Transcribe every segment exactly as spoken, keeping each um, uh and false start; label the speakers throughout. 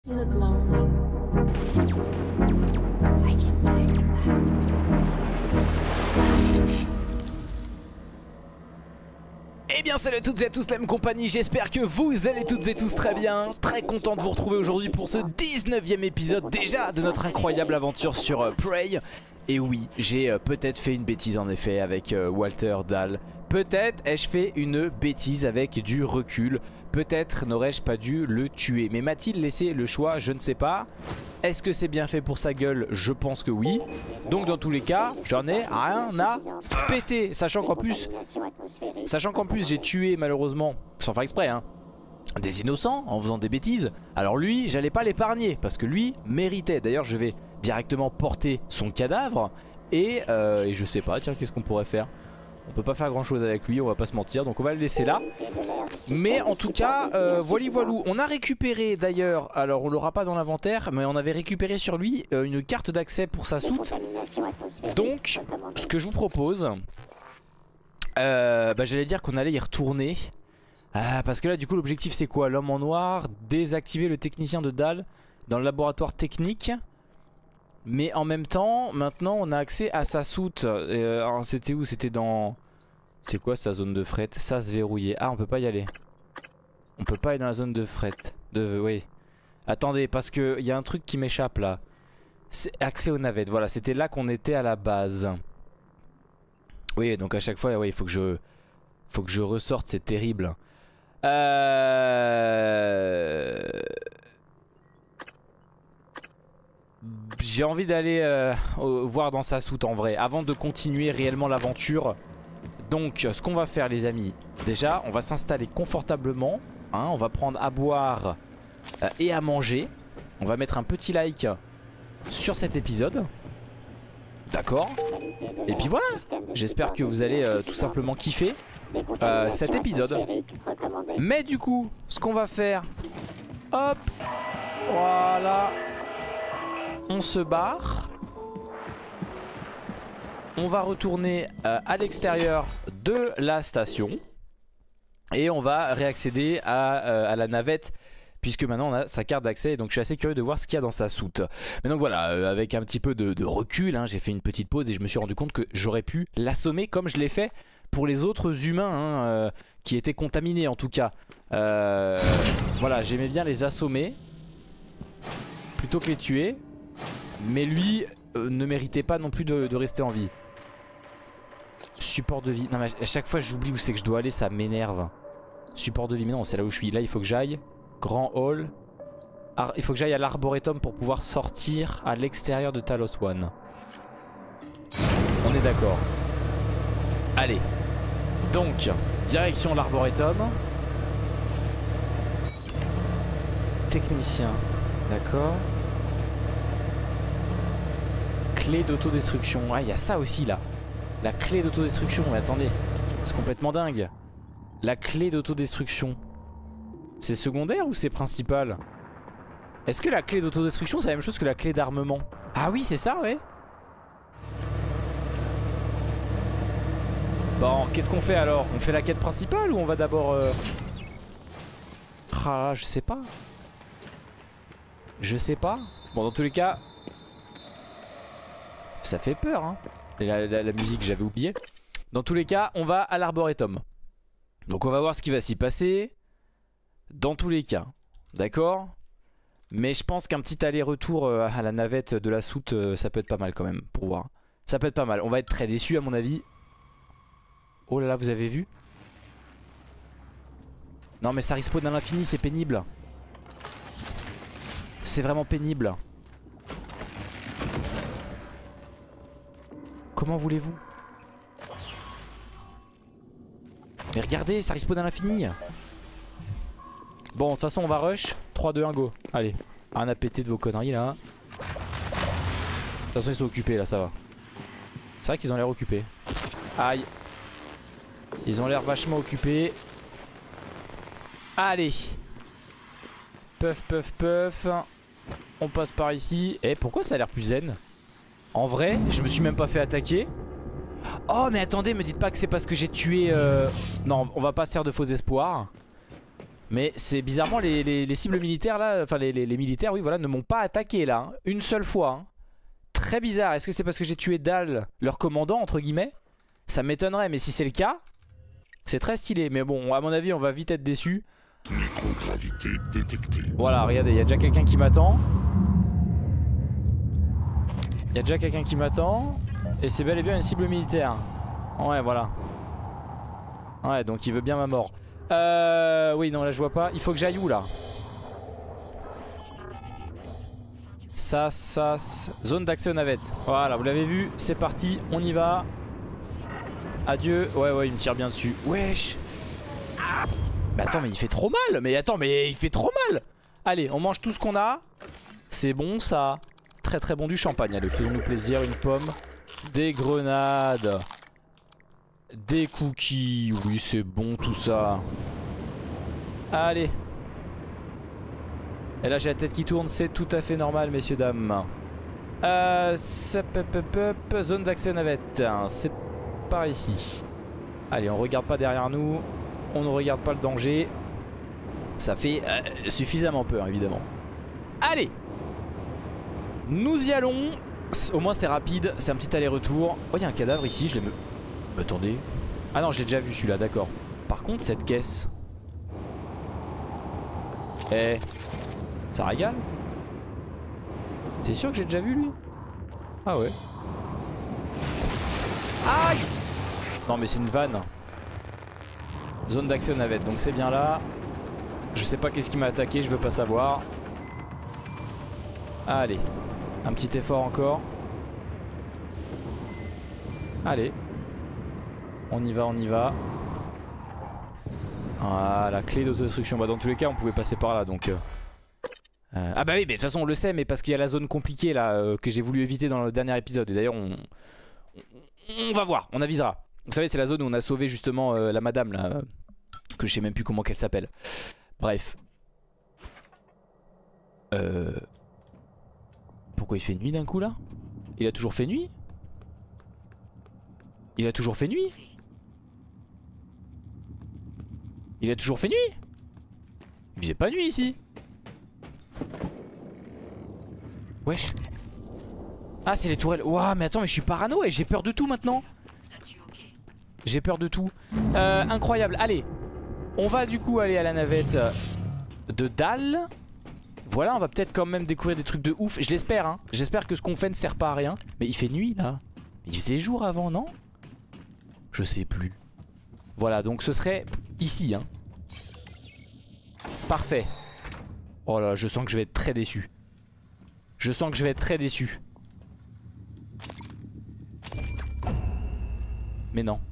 Speaker 1: You look lonely. I can fix that.
Speaker 2: Eh bien salut à toutes et à tous la même compagnie, j'espère que vous allez toutes et tous très bien. Très content de vous retrouver aujourd'hui pour ce dix-neuvième épisode déjà de notre incroyable aventure sur euh, Prey. Et oui, j'ai euh, peut-être fait une bêtise en effet avec euh, Walter Dahl. Peut-être ai-je fait une bêtise avec du recul. Peut-être n'aurais-je pas dû le tuer. Mais m'a-t-il laissé le choix? Je ne sais pas. Est-ce que c'est bien fait pour sa gueule? Je pense que oui. Donc dans tous les cas, j'en ai rien à péter. Sachant qu'en plus, sachant qu'en plus j'ai tué malheureusement, sans faire exprès hein, des innocents en faisant des bêtises. Alors lui, j'allais pas l'épargner parce que lui méritait. D'ailleurs je vais directement porter son cadavre. Et, euh, et je sais pas, tiens, qu'est-ce qu'on pourrait faire? On peut pas faire grand chose avec lui, on va pas se mentir. Donc on va le laisser là. Mais en tout cas, euh, voili voilou. On a récupéré d'ailleurs, alors on l'aura pas dans l'inventaire, mais on avait récupéré sur lui euh, une carte d'accès pour sa soute. Donc ce que je vous propose, euh, bah, j'allais dire qu'on allait y retourner. Ah, parce que là du coup l'objectif c'est quoi? L'homme en noir, désactiver le technicien de Dahl dans le laboratoire technique. Mais en même temps, maintenant on a accès à sa soute. euh, C'était où? C'était dans... C'est quoi sa zone de fret? Ça se verrouiller. Ah, on peut pas y aller. On peut pas aller dans la zone de fret. De... Oui. Attendez, parce que il y a un truc qui m'échappe là. C'est accès aux navettes. Voilà, c'était là qu'on était à la base. Oui, donc à chaque fois, ouais, il faut que je... Faut que je ressorte, c'est terrible. Euh... J'ai envie d'aller euh, voir dans sa soute en vrai, avant de continuer réellement l'aventure. Donc ce qu'on va faire les amis, déjà on va s'installer confortablement hein, on va prendre à boire euh, et à manger. On va mettre un petit like sur cet épisode. D'accord. Et puis voilà, j'espère que vous allez euh, tout simplement kiffer euh, cet épisode. Mais du coup, ce qu'on va faire, hop, voilà, on se barre. On va retourner euh, à l'extérieur de la station. Et on va réaccéder à, euh, à la navette, puisque maintenant on a sa carte d'accès. Donc je suis assez curieux de voir ce qu'il y a dans sa soute. Mais donc voilà, euh, avec un petit peu de, de recul hein, j'ai fait une petite pause et je me suis rendu compte que j'aurais pu l'assommer comme je l'ai fait pour les autres humains hein, euh, qui étaient contaminés en tout cas. euh, Voilà, j'aimais bien les assommer plutôt que les tuer. Mais lui euh, ne méritait pas non plus de, de rester en vie. Support de vie. Non mais à chaque fois j'oublie où c'est que je dois aller, ça m'énerve. Support de vie, mais non c'est là où je suis. Là il faut que j'aille. Grand hall. Ar Il faut que j'aille à l'arboretum pour pouvoir sortir à l'extérieur de Talos One. On est d'accord. Allez. Donc, direction l'arboretum. Technicien. D'accord. Clé d'autodestruction. Ah il y a ça aussi là. La clé d'autodestruction. Mais attendez, c'est complètement dingue. La clé d'autodestruction, c'est secondaire ou c'est principal? Est-ce que la clé d'autodestruction c'est la même chose que la clé d'armement? Ah oui c'est ça ouais. Bon qu'est-ce qu'on fait alors? On fait la quête principale ou on va d'abord euh... Ah je sais pas. Je sais pas. Bon dans tous les cas ça fait peur hein. La, la, la musique j'avais oublié. Dans tous les cas on va à l'arboretum. Donc on va voir ce qui va s'y passer. Dans tous les cas. D'accord. Mais je pense qu'un petit aller-retour à la navette de la soute, ça peut être pas mal quand même pour voir. Ça peut être pas mal. On va être très déçus à mon avis. Oh là là vous avez vu? Non mais ça respawn à l'infini, c'est pénible. C'est vraiment pénible. Comment voulez-vous? Mais regardez, ça respawn à l'infini. Bon, de toute façon, on va rush. trois, deux, un, go. Allez, rien à péter de vos conneries là. De toute façon, ils sont occupés là, ça va. C'est vrai qu'ils ont l'air occupés. Aïe. Ils ont l'air vachement occupés. Allez. Puff, puff, puff. On passe par ici. Et pourquoi ça a l'air plus zen? En vrai, je me suis même pas fait attaquer. Oh mais attendez, me dites pas que c'est parce que j'ai tué euh... Non, on va pas se faire de faux espoirs. Mais c'est bizarrement les, les, les cibles militaires là, enfin les, les, les militaires, oui voilà, ne m'ont pas attaqué là, hein, une seule fois. Hein. Très bizarre, est-ce que c'est parce que j'ai tué Dal, leur commandant entre guillemets? Ça m'étonnerait, mais si c'est le cas, c'est très stylé. Mais bon, à mon avis, on va vite être déçus.
Speaker 3: Microgravité détectée.
Speaker 2: Voilà, regardez, il y a déjà quelqu'un qui m'attend. Il y a déjà quelqu'un qui m'attend. Et c'est bel et bien une cible militaire. Ouais, voilà. Ouais, donc il veut bien ma mort. Euh... Oui, non, là je vois pas. Il faut que j'aille où là? Ça, ça, ça... Zone d'accès aux navettes. Voilà, vous l'avez vu, c'est parti, on y va. Adieu. Ouais, ouais, il me tire bien dessus. Wesh. Ah. Mais attends, mais il fait trop mal. Mais attends, mais il fait trop mal. Allez, on mange tout ce qu'on a. C'est bon ça. Très très bon du champagne. Allez, faisons-nous plaisir. Une pomme. Des grenades. Des cookies. Oui, c'est bon tout ça. Allez. Et là, j'ai la tête qui tourne. C'est tout à fait normal, messieurs, dames. Euh, zone d'accès aux navettes. C'est par ici. Allez, on regarde pas derrière nous. On ne regarde pas le danger. Ça fait euh, suffisamment peur, évidemment. Allez. Nous y allons. Au moins c'est rapide. C'est un petit aller-retour. Oh, il y a un cadavre ici. Je l'ai me... Attendez. Ah non, j'ai déjà vu celui-là, d'accord. Par contre, cette caisse. Eh. Ça régale. T'es sûr que j'ai déjà vu, lui? Ah ouais. Aïe. Non, mais c'est une vanne. Zone d'accès aux navettes, donc c'est bien là. Je sais pas qu'est-ce qui m'a attaqué, je veux pas savoir. Allez, un petit effort encore. Allez. On y va, on y va. Voilà, clé d'autodestruction. Bah dans tous les cas on pouvait passer par là donc... Euh... Euh... Ah bah oui, mais de toute façon on le sait, mais parce qu'il y a la zone compliquée là euh, que j'ai voulu éviter dans le dernier épisode. Et d'ailleurs on... on... on va voir, on avisera. Vous savez, c'est la zone où on a sauvé justement euh, la madame là, euh, que je sais même plus comment qu'elle s'appelle. Bref. Euh... Pourquoi il fait nuit d'un coup là? Il a toujours fait nuit? Il a toujours fait nuit? Il a toujours fait nuit? Il faisait pas nuit ici. Wesh. Ah, c'est les tourelles. Ouah, mais attends, mais je suis parano et j'ai peur de tout maintenant. J'ai peur de tout. Euh, incroyable. Allez. On va du coup aller à la navette de Dal. Voilà, on va peut-être quand même découvrir des trucs de ouf. Je l'espère, hein. J'espère que ce qu'on fait ne sert pas à rien. Mais il fait nuit là. Il faisait jour avant, non? Je sais plus. Voilà, donc ce serait ici, hein. Parfait. Oh là, je sens que je vais être très déçu. Je sens que je vais être très déçu. Mais non.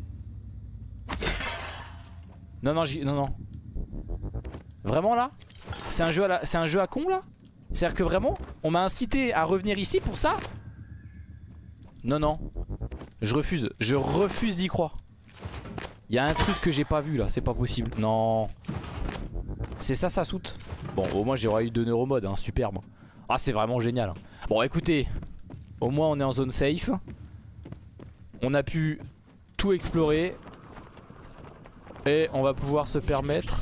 Speaker 2: Non, non, non, non. Vraiment là? C'est un jeu à la... c'est un jeu à con là? C'est-à-dire que vraiment, on m'a incité à revenir ici pour ça? Non, non. Je refuse. Je refuse d'y croire. Il y a un truc que j'ai pas vu là, c'est pas possible. Non. C'est ça, ça soute. Bon, au moins j'aurais eu deux neuromodes, hein, superbe. Ah, c'est vraiment génial. Bon, écoutez. Au moins on est en zone safe. On a pu tout explorer. Et on va pouvoir se permettre...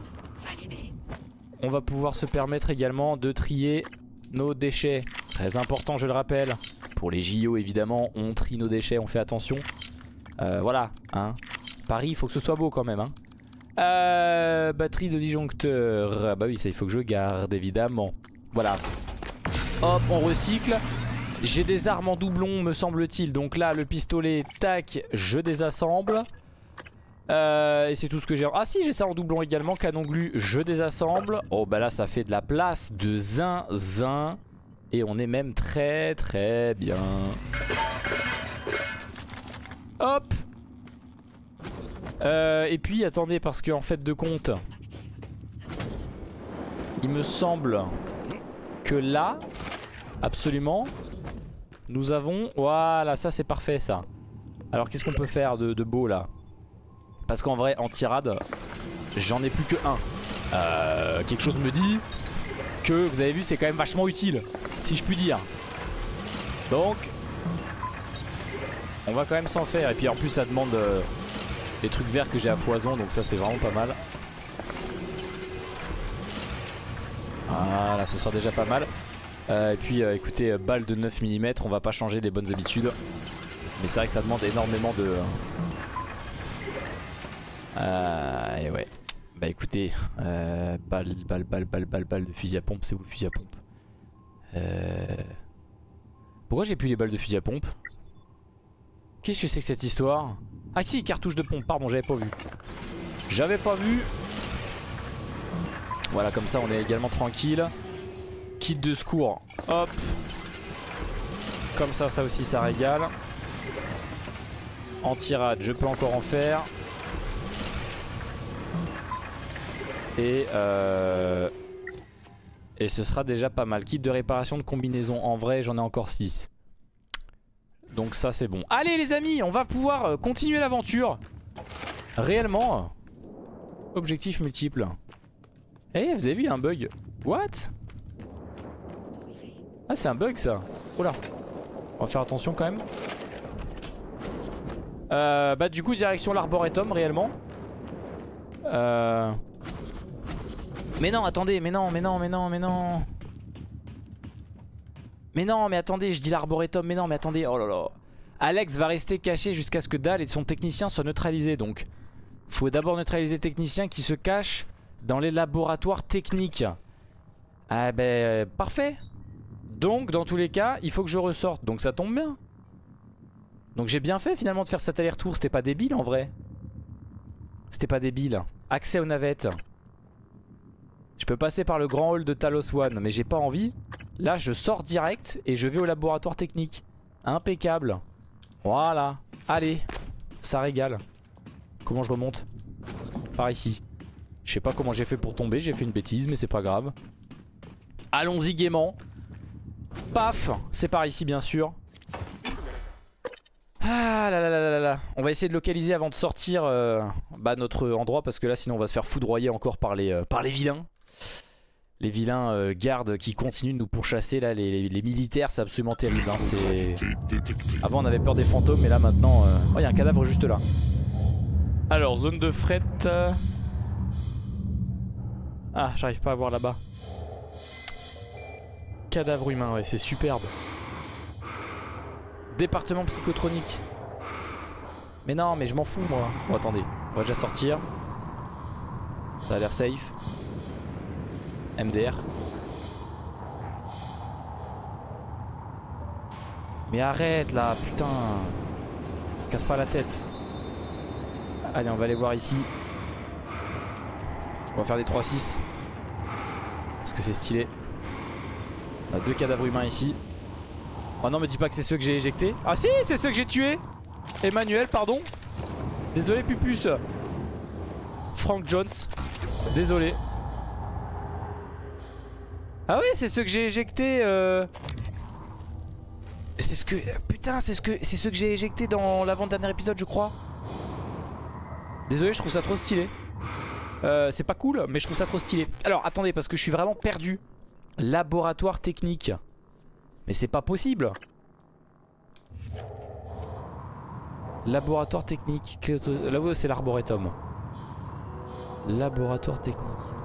Speaker 2: On va pouvoir se permettre également de trier nos déchets. Très important, je le rappelle. Pour les J O évidemment, on trie nos déchets, on fait attention. Euh, voilà, hein. Paris, il faut que ce soit beau quand même, hein. Euh, batterie de disjoncteur. Bah oui, ça il faut que je garde évidemment. Voilà. Hop, on recycle. J'ai des armes en doublon me semble-t-il. Donc là, le pistolet, tac, je désassemble. Euh, et c'est tout ce que j'ai. Ah si, j'ai ça en doublon également. Canon glu, je désassemble. Oh bah là ça fait de la place de zinzin. Et on est même très très bien. Hop. euh, Et puis attendez, parce que en fait de compte, il me semble que là, absolument, nous avons... Voilà, ça c'est parfait ça. Alors qu'est-ce qu'on peut faire de, de beau là? Parce qu'en vrai, en tirade, j'en ai plus que un. Euh, quelque chose me dit que, vous avez vu, c'est quand même vachement utile, si je puis dire. Donc, on va quand même s'en faire. Et puis en plus, ça demande euh, des trucs verts que j'ai à foison, donc ça c'est vraiment pas mal. Voilà, ce sera déjà pas mal. Euh, et puis euh, écoutez, euh, balle de neuf millimètres, on va pas changer les bonnes habitudes. Mais c'est vrai que ça demande énormément de... Euh, et ouais. Bah écoutez, euh, balle, balle, balle, balle, balle, balle de fusil à pompe. C'est où le fusil à pompe? euh... Pourquoi j'ai plus les balles de fusil à pompe? Qu'est-ce que c'est que cette histoire? Ah si, cartouche de pompe, pardon, j'avais pas vu. J'avais pas vu. Voilà, comme ça on est également tranquille. Kit de secours, hop. Comme ça, ça aussi ça régale. Anti-rad, je peux encore en faire. Et euh... Et ce sera déjà pas mal. Kit de réparation de combinaison, en vrai j'en ai encore six. Donc ça c'est bon. Allez les amis, on va pouvoir continuer l'aventure. Réellement. Objectif multiple. Eh hey, vous avez vu, il y a un bug. What? Ah c'est un bug ça. Oh là. On va faire attention quand même. euh, Bah du coup direction l'arboretum réellement. Euh... Mais non attendez, mais non, mais non, mais non, mais non. Mais non, mais attendez, je dis l'arboretum, mais non, mais attendez, oh là là. Alex va rester caché jusqu'à ce que Dal et son technicien soient neutralisés. Donc faut d'abord neutraliser le technicien qui se cache dans les laboratoires techniques. Ah ben euh, parfait. Donc dans tous les cas il faut que je ressorte. Donc ça tombe bien. Donc j'ai bien fait finalement de faire cet aller-retour. C'était pas débile en vrai. C'était pas débile. Accès aux navettes. Je peux passer par le grand hall de Talos One, mais j'ai pas envie. Là je sors direct et je vais au laboratoire technique. Impeccable. Voilà. Allez. Ça régale. Comment je remonte? Par ici. Je sais pas comment j'ai fait pour tomber. J'ai fait une bêtise mais c'est pas grave. Allons-y gaiement. Paf. C'est par ici bien sûr. Ah là là là là là. On va essayer de localiser avant de sortir euh, bah, notre endroit. Parce que là sinon on va se faire foudroyer encore par les, euh, par les vilains. Les vilains euh, gardes qui continuent de nous pourchasser là, les, les, les militaires, c'est absolument terrible hein, c'est... Avant on avait peur des fantômes mais là maintenant euh... oh il y a un cadavre juste là. Alors zone de fret. Ah j'arrive pas à voir là-bas. Cadavre humain, ouais c'est superbe. Département psychotronique. Mais non mais je m'en fous moi. Bon attendez, on va déjà sortir. Ça a l'air safe. M D R. Mais arrête là, putain. Casse pas la tête. Allez, on va aller voir ici. On va faire des trois six. Parce que c'est stylé. On a deux cadavres humains ici. Oh non, me dis pas que c'est ceux que j'ai éjectés. Ah si, c'est ceux que j'ai tués. Emmanuel, pardon. Désolé Pupus. Frank Jones. Désolé. Ah oui, c'est ceux que j'ai éjectés euh... C'est ce que... Putain, c'est ce que... c'est ceux que j'ai éjectés dans l'avant-dernier épisode je crois. Désolé, je trouve ça trop stylé. euh, C'est pas cool, mais je trouve ça trop stylé. Alors attendez, parce que je suis vraiment perdu. Laboratoire technique. Mais c'est pas possible. Laboratoire technique. Là-haut c'est l'arboretum. Laboratoire technique.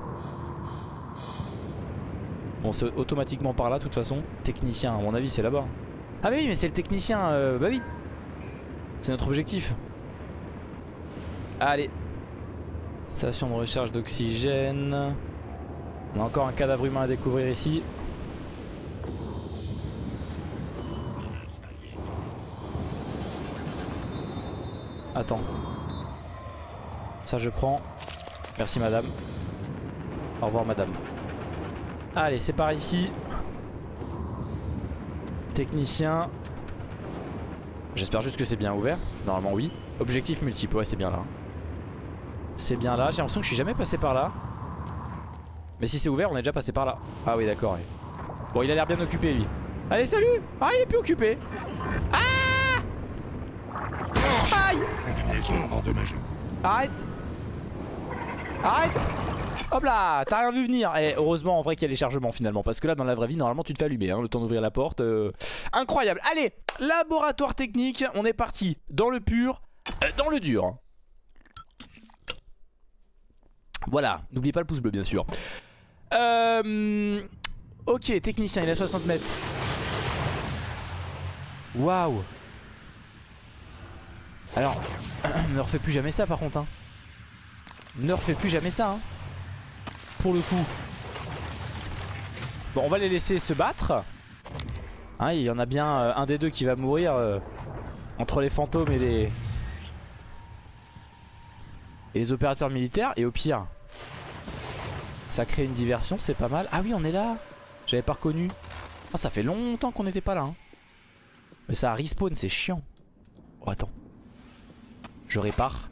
Speaker 2: Bon c'est automatiquement par là de toute façon. Technicien à mon avis c'est là-bas. Ah bah oui mais c'est le technicien euh, bah oui. C'est notre objectif. Allez. Station de recherche d'oxygène. On a encore un cadavre humain à découvrir ici. Attends. Ça je prends. Merci madame. Au revoir madame. Allez c'est par ici. Technicien. J'espère juste que c'est bien ouvert. Normalement oui. Objectif multiple, ouais c'est bien là. C'est bien là, j'ai l'impression que je suis jamais passé par là. Mais si c'est ouvert on est déjà passé par là. Ah oui d'accord ouais. Bon il a l'air bien occupé lui. Allez salut. Ah il est plus occupé. Ah aïe.
Speaker 3: Combinaison endommagée.
Speaker 2: Arrête. Arrête. Hop là, t'as rien vu venir. Et heureusement en vrai qu'il y a les chargements finalement. Parce que là dans la vraie vie normalement tu te fais allumer hein, le temps d'ouvrir la porte euh... Incroyable. Allez, laboratoire technique. On est parti dans le pur, euh, dans le dur. Voilà, n'oubliez pas le pouce bleu bien sûr. Euh... Ok, technicien, il a soixante mètres. Waouh. Alors, ne refais plus jamais ça par contre. Hein. Ne refais plus jamais ça. Hein. Pour le coup. Bon, on va les laisser se battre. Hein, il y en a bien euh, un des deux qui va mourir euh, entre les fantômes et les... et les opérateurs militaires. Et au pire, ça crée une diversion, c'est pas mal. Ah oui, on est là. J'avais pas reconnu. Ah, ça fait longtemps qu'on n'était pas là. Hein. Mais ça respawn, c'est chiant. Oh, attends. Je répare.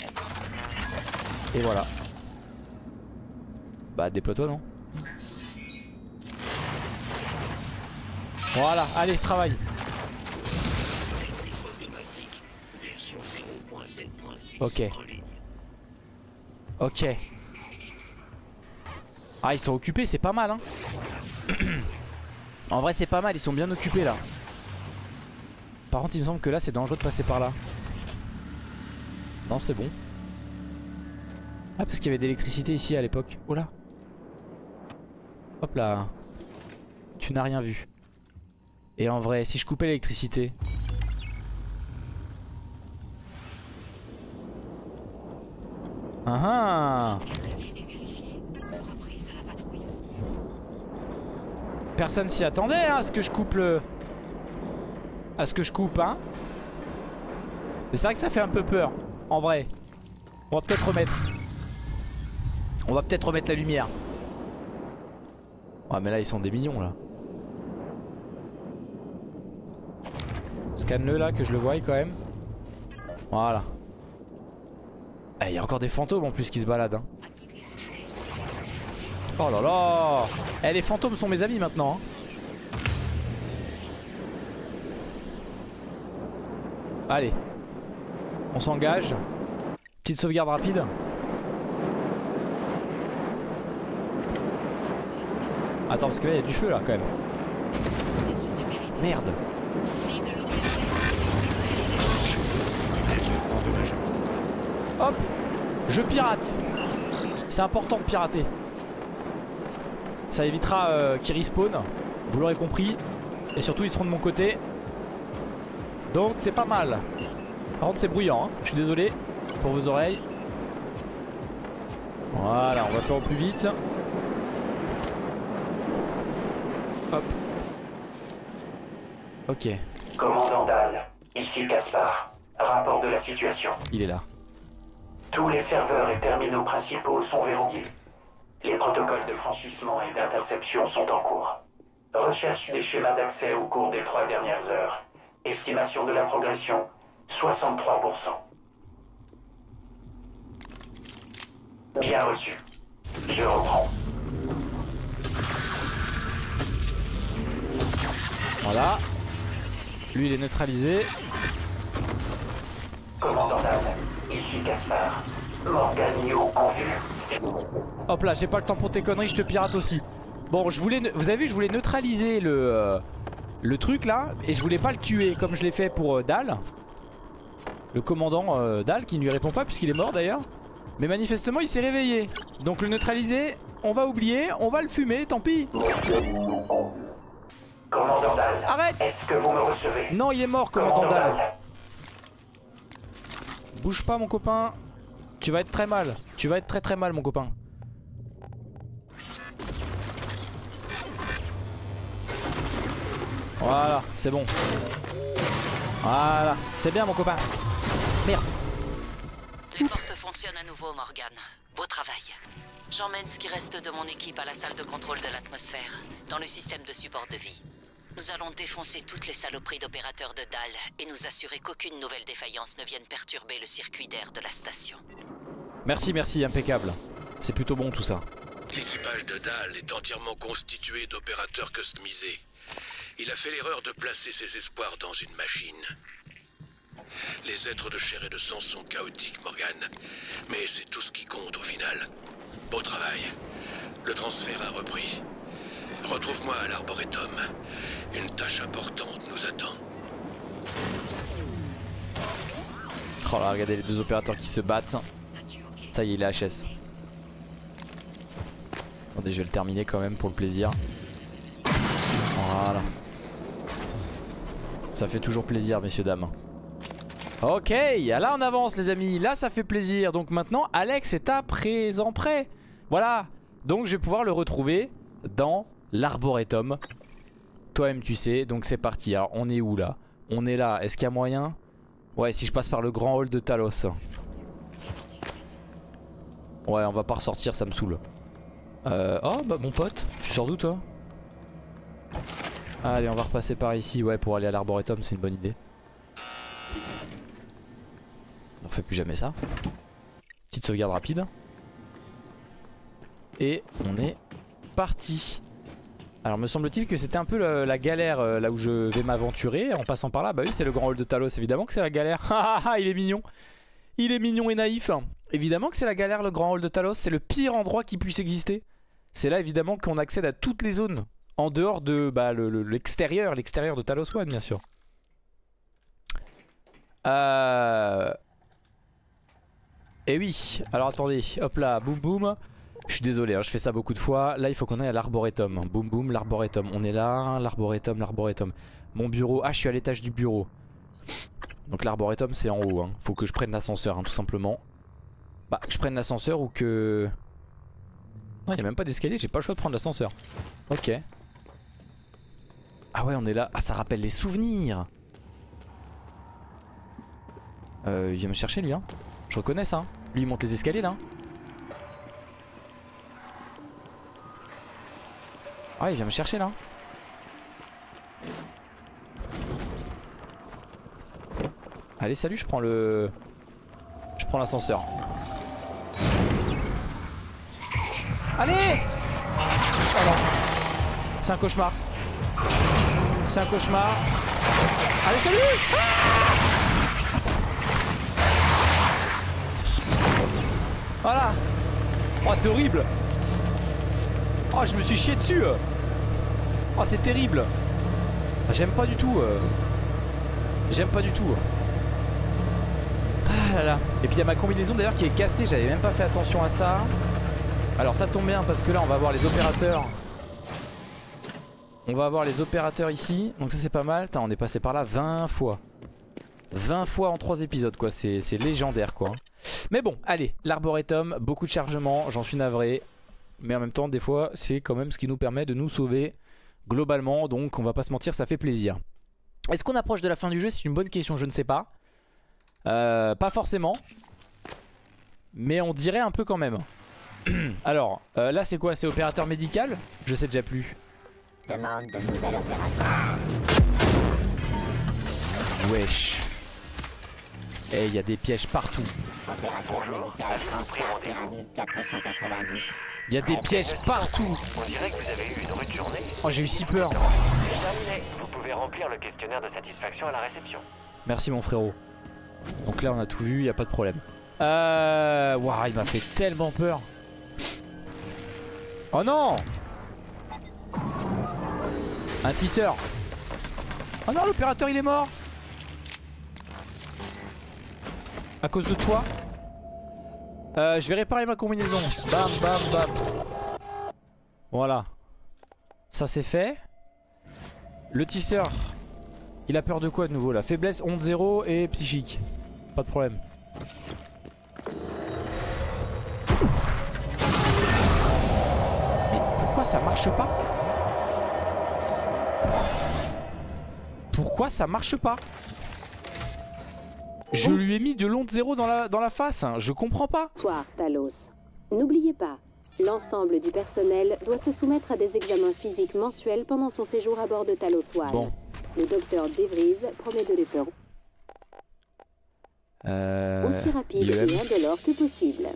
Speaker 2: Et voilà. Bah, déploie-toi, non? Voilà, allez, travaille. Ok. Ok. Ah, ils sont occupés, c'est pas mal, hein. En vrai, c'est pas mal, ils sont bien occupés là. Par contre, il me semble que là, c'est dangereux de passer par là. Non, c'est bon. Ah, parce qu'il y avait de l'électricité ici à l'époque. Oh là. Hop là. Tu n'as rien vu. Et en vrai, si je coupais l'électricité... Ah ah. Personne s'y attendait hein, à ce que je coupe le... À ce que je coupe hein. Mais c'est vrai que ça fait un peu peur. En vrai. On va peut-être remettre... On va peut-être remettre la lumière. Ouais mais là ils sont des mignons là. Scanne-le là que je le voie quand même. Voilà. Il eh, y a encore des fantômes en plus qui se baladent hein. Oh là là. Eh les fantômes sont mes amis maintenant hein. Allez. On s'engage. Petite sauvegarde rapide. Attends parce que là il y a du feu là quand même. Merde. Hop. Je pirate. C'est important de pirater. Ça évitera euh, qu'ils respawnent. Vous l'aurez compris. Et surtout ils seront de mon côté. Donc c'est pas mal. Par contre c'est bruyant hein. Je suis désolé pour vos oreilles. Voilà, on va faire au plus vite. Hop. Ok.
Speaker 4: Commandant Dahl, ici Gaspard. Rapport de la situation.
Speaker 2: Il est là.
Speaker 4: Tous les serveurs et terminaux principaux sont verrouillés. Les protocoles de franchissement et d'interception sont en cours. Recherche des schémas d'accès au cours des trois dernières heures. Estimation de la progression, soixante-trois pour cent. Bien reçu. Je reprends.
Speaker 2: Voilà. Lui il est neutralisé.
Speaker 4: Commandant Dahl, ici Gaspard. Morganio en vue.
Speaker 2: Hop là, j'ai pas le temps pour tes conneries, je te pirate aussi. Bon, je voulais, vous avez vu, je voulais neutraliser le euh, le truc là, et je voulais pas le tuer comme je l'ai fait pour euh, Dahl, le commandant euh, Dahl, qui ne lui répond pas puisqu'il est mort d'ailleurs. Mais manifestement, il s'est réveillé. Donc le neutraliser, on va oublier, on va le fumer, tant pis.
Speaker 4: Commandant Dahl,
Speaker 2: arrête.
Speaker 4: est-ce que vous me recevez?
Speaker 2: Non, il est mort, commandant Dahl. Bouge pas, mon copain. Tu vas être très mal. Tu vas être très très mal, mon copain. Voilà, c'est bon. Voilà, c'est bien, mon copain. Merde.
Speaker 5: Les portes fonctionnent à nouveau, Morgan. Beau travail. J'emmène ce qui reste de mon équipe à la salle de contrôle de l'atmosphère, dans le système de support de vie. Nous allons défoncer toutes les saloperies d'opérateurs de Dahl et nous assurer qu'aucune nouvelle défaillance ne vienne perturber le circuit d'air de la station.
Speaker 2: Merci, merci, impeccable. C'est plutôt bon tout ça.
Speaker 6: L'équipage de Dahl est entièrement constitué d'opérateurs customisés. Il a fait l'erreur de placer ses espoirs dans une machine. Les êtres de chair et de sang sont chaotiques, Morgan. Mais c'est tout ce qui compte au final. Bon travail. Le transfert a repris. Retrouve-moi à l'Arboretum. Une tâche importante nous attend.
Speaker 2: Oh là, regardez les deux opérateurs qui se battent. Ça y est, il est H S. Attendez, je vais le terminer quand même pour le plaisir. Voilà. Ça fait toujours plaisir, messieurs, dames. Ok, là on avance les amis, là ça fait plaisir. Donc maintenant Alex est à présent prêt. Voilà, donc je vais pouvoir le retrouver dans l'arboretum. Toi-même tu sais, donc c'est parti. Alors on est où là? On est là, est-ce qu'il y a moyen? Ouais, si je passe par le grand hall de Talos. Ouais, on va pas ressortir, ça me saoule. euh, Oh bah mon pote, tu sors d'où toi? Allez, on va repasser par ici, ouais, pour aller à l'arboretum, c'est une bonne idée. On refait plus jamais ça. Petite sauvegarde rapide. Et on est parti. Alors me semble-t-il que c'était un peu la, la galère euh, là où je vais m'aventurer en passant par là. Bah oui, c'est le grand hall de Talos, évidemment que c'est la galère. Ah, il est mignon. Il est mignon et naïf. Évidemment que c'est la galère, le grand hall de Talos. C'est le pire endroit qui puisse exister. C'est là évidemment qu'on accède à toutes les zones en dehors de bah, l'extérieur, le, l'extérieur de Talos One bien sûr. Euh... Et oui, alors attendez, hop là, boum boum. Je suis désolé, hein, je fais ça beaucoup de fois. Là il faut qu'on aille à l'arboretum. Boum boum, l'arboretum. On est là, l'arboretum, l'arboretum. Mon bureau, ah je suis à l'étage du bureau. Donc l'arboretum c'est en haut, hein. Faut que je prenne l'ascenseur hein, tout simplement. Bah que je prenne l'ascenseur ou que... Non, il n'y a même pas d'escalier, j'ai pas le choix de prendre l'ascenseur. Ok. Ah ouais, on est là. Ah, ça rappelle les souvenirs. Euh, il vient me chercher lui, hein. Je reconnais ça. Hein. Lui, il monte les escaliers là. Ah, il vient me chercher là. Allez, salut, je prends le... Je prends l'ascenseur. Allez! Oh non. C'est un cauchemar. C'est un cauchemar. Allez, salut! Ah! Voilà. Oh, c'est horrible. Oh, je me suis chié dessus. Oh, c'est terrible. J'aime pas du tout. J'aime pas du tout. Ah là là. Et puis il y a ma combinaison d'ailleurs qui est cassée. J'avais même pas fait attention à ça. Alors ça tombe bien parce que là on va voir les opérateurs. On va avoir les opérateurs ici. Donc ça c'est pas mal. Tain, on est passé par là vingt fois. vingt fois en trois épisodes quoi. C'est légendaire quoi. Mais bon, allez, l'arboretum, beaucoup de chargement, j'en suis navré. Mais en même temps, des fois, c'est quand même ce qui nous permet de nous sauver globalement. Donc on va pas se mentir, ça fait plaisir. Est-ce qu'on approche de la fin du jeu? C'est une bonne question, je ne sais pas. Euh, pas forcément. Mais on dirait un peu quand même. Alors, euh, là c'est quoi? C'est opérateur médical? Je sais déjà plus.
Speaker 1: Demande de nouvel opérateur.
Speaker 2: Wesh. Et il y a des pièges partout.
Speaker 1: Opérateur médical transfert pyramide quatre cent quatre-vingt-dix.
Speaker 2: Il y a des pièges partout.
Speaker 7: On dirait que vous avez eu une rude journée.
Speaker 2: Oh, j'ai eu si peur.
Speaker 7: Terminé. Vous pouvez remplir le questionnaire de satisfaction à la réception.
Speaker 2: Merci mon frérot. Donc là on a tout vu, il n'y a pas de problème. Euh... Waouh, il m'a fait tellement peur. Oh non! Un tisseur. Oh non, l'opérateur il est mort. À cause de toi. euh, Je vais réparer ma combinaison. Bam bam bam. Voilà. Ça c'est fait. Le tisseur, il a peur de quoi de nouveau là? Faiblesse, honte zéro et psychique. Pas de problème. Mais pourquoi ça marche pas? Pourquoi ça marche pas? Je lui ai mis de l'onde zéro dans la, dans la face, hein. Je comprends pas.
Speaker 8: Soir, Talos. N'oubliez pas, l'ensemble du personnel doit se soumettre à des examens physiques mensuels pendant son séjour à bord de Talos One.
Speaker 2: Bon.
Speaker 8: Le docteur DeVries promet de les faire
Speaker 2: euh,
Speaker 8: aussi rapide et indolore que possible.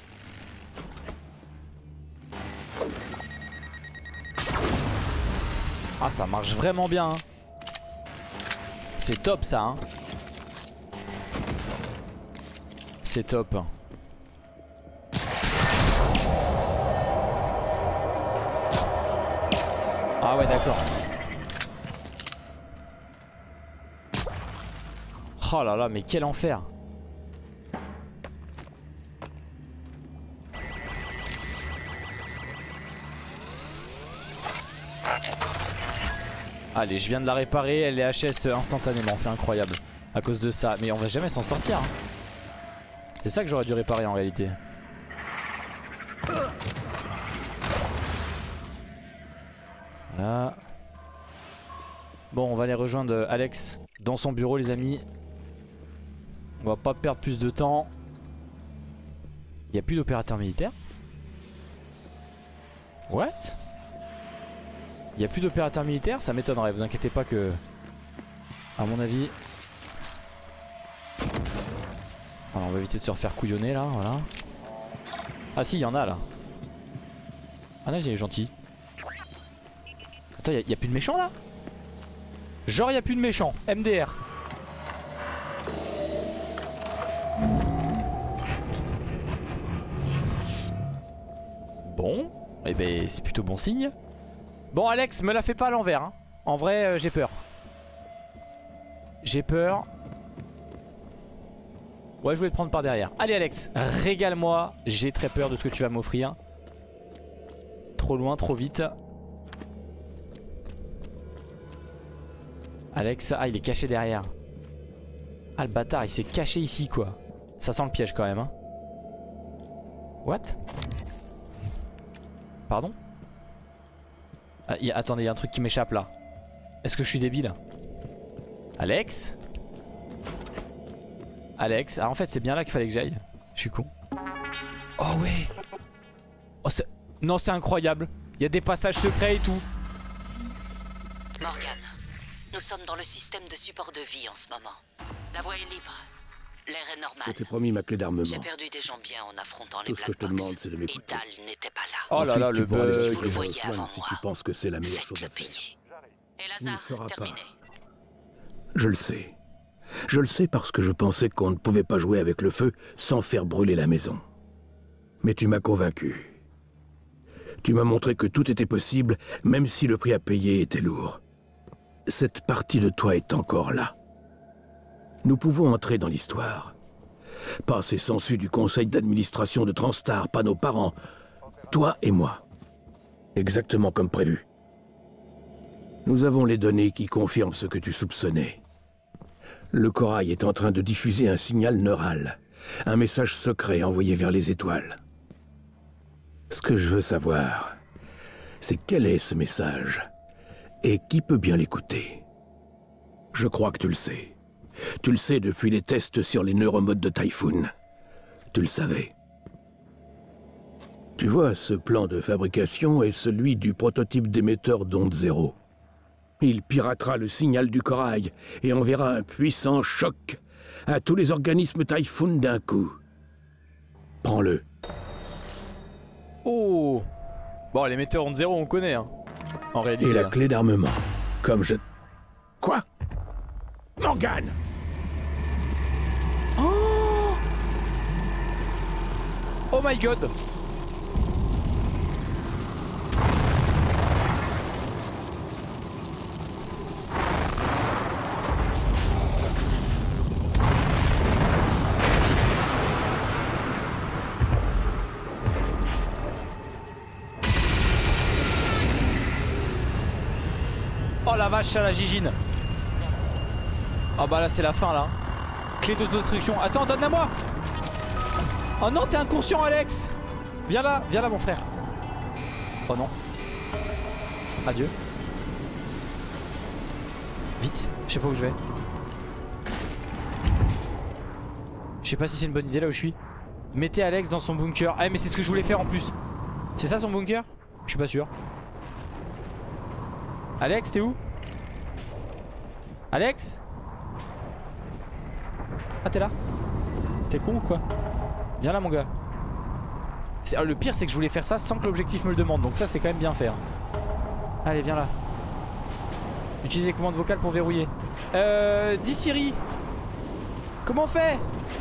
Speaker 2: Ah, ça marche vraiment bien, hein. C'est top ça, hein. C'est top. Ah ouais, d'accord. Oh là là, mais quel enfer. Allez, je viens de la réparer, elle est H S instantanément, c'est incroyable. À cause de ça, mais on va jamais s'en sortir. Hein. C'est ça que j'aurais dû réparer en réalité. Voilà. Bon, on va aller rejoindre Alex dans son bureau, les amis. On va pas perdre plus de temps. Il n'y a plus d'opérateurs militaires. What? Il n'y a plus d'opérateurs militaires? Ça m'étonnerait, vous inquiétez pas que... À mon avis... Alors on va éviter de se refaire couillonner là, voilà. Ah si, il y en a là. Ah non, il est gentil. Attends, il n'y a, a plus de méchants là? Genre il n'y a plus de méchants, M D R. Bon, et eh ben c'est plutôt bon signe. Bon Alex, me la fais pas à l'envers hein. En vrai euh, j'ai peur. J'ai peur. Ouais, je voulais te prendre par derrière. Allez Alex, régale-moi. J'ai très peur de ce que tu vas m'offrir. Trop loin, trop vite. Alex, ah il est caché derrière. Ah le bâtard, il s'est caché ici quoi. Ça sent le piège quand même hein. What? Pardon? Ah, y a, attendez, il y a un truc qui m'échappe là. Est-ce que je suis débile? Alex? Alex, ah en fait c'est bien là qu'il fallait que j'aille. Je suis con. Oh ouais. Oh, non c'est incroyable. Il y a des passages secrets et tout.
Speaker 5: Morgan, nous sommes dans le système de support de vie en ce moment. La voie est libre. L'air est normal.
Speaker 6: Je t'ai promis ma clé d'armement.
Speaker 5: J'ai perdu des gens bien en affrontant
Speaker 6: Tout
Speaker 5: les
Speaker 6: ce que je te
Speaker 5: Black
Speaker 6: demande
Speaker 5: Box.
Speaker 6: c'est de
Speaker 5: Et
Speaker 6: m'écouter.
Speaker 5: Dal n'était pas là.
Speaker 2: Oh là là, le bug.
Speaker 5: Si vous le voyez avant
Speaker 6: si
Speaker 5: moi,
Speaker 6: tu penses que c'est la meilleure chose à
Speaker 5: faites-le
Speaker 6: faire.
Speaker 5: payer. Et
Speaker 6: Tu ne le
Speaker 5: Lazare,
Speaker 6: feras pas.
Speaker 5: terminé.
Speaker 6: Je le sais. Je le sais parce que je pensais qu'on ne pouvait pas jouer avec le feu sans faire brûler la maison. Mais tu m'as convaincu. Tu m'as montré que tout était possible, même si le prix à payer était lourd. Cette partie de toi est encore là. Nous pouvons entrer dans l'histoire. Pas ces sangsues du conseil d'administration de Transtar, pas nos parents. Toi et moi. Exactement comme prévu. Nous avons les données qui confirment ce que tu soupçonnais. Le corail est en train de diffuser un signal neural. Un message secret envoyé vers les étoiles. Ce que je veux savoir, c'est quel est ce message et qui peut bien l'écouter. Je crois que tu le sais. Tu le sais depuis les tests sur les neuromodes de Typhoon. Tu le savais. Tu vois, ce plan de fabrication est celui du prototype d'émetteur d'onde zéro. Il piratera le signal du corail et enverra un puissant choc à tous les organismes Typhoon d'un coup. Prends-le.
Speaker 2: Oh. Bon, l'émetteur onde zéro on connaît hein. En réalité.
Speaker 6: Et la
Speaker 2: là.
Speaker 6: clé d'armement. Comme je... Quoi? Morgan!
Speaker 2: Oh, oh my god. Oh la vache à la gigine. Oh bah là c'est la fin là. Clé d'autodestruction. Attends, donne-la moi. Oh non, t'es inconscient Alex. Viens là, viens là mon frère. Oh non. Adieu. Vite, je sais pas où je vais. Je sais pas si c'est une bonne idée là où je suis. Mettez Alex dans son bunker. Ah mais c'est ce que je voulais faire en plus. C'est ça son bunker? Je suis pas sûr. Alex, t'es où? Alex? Ah t'es là? T'es con ou quoi? Viens là mon gars. Ah, le pire c'est que je voulais faire ça sans que l'objectif me le demande. Donc ça c'est quand même bien faire. Allez viens là. Utilisez commande vocale pour verrouiller. Euh... Dis Siri. Comment on fait?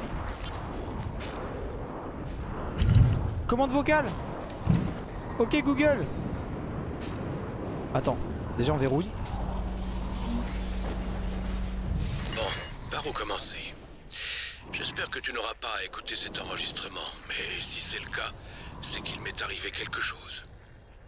Speaker 2: Commande vocale. Ok Google. Attends. Déjà on verrouille.
Speaker 6: Bon, par où commencer? J'espère que tu n'auras pas à écouter cet enregistrement, mais si c'est le cas, c'est qu'il m'est arrivé quelque chose.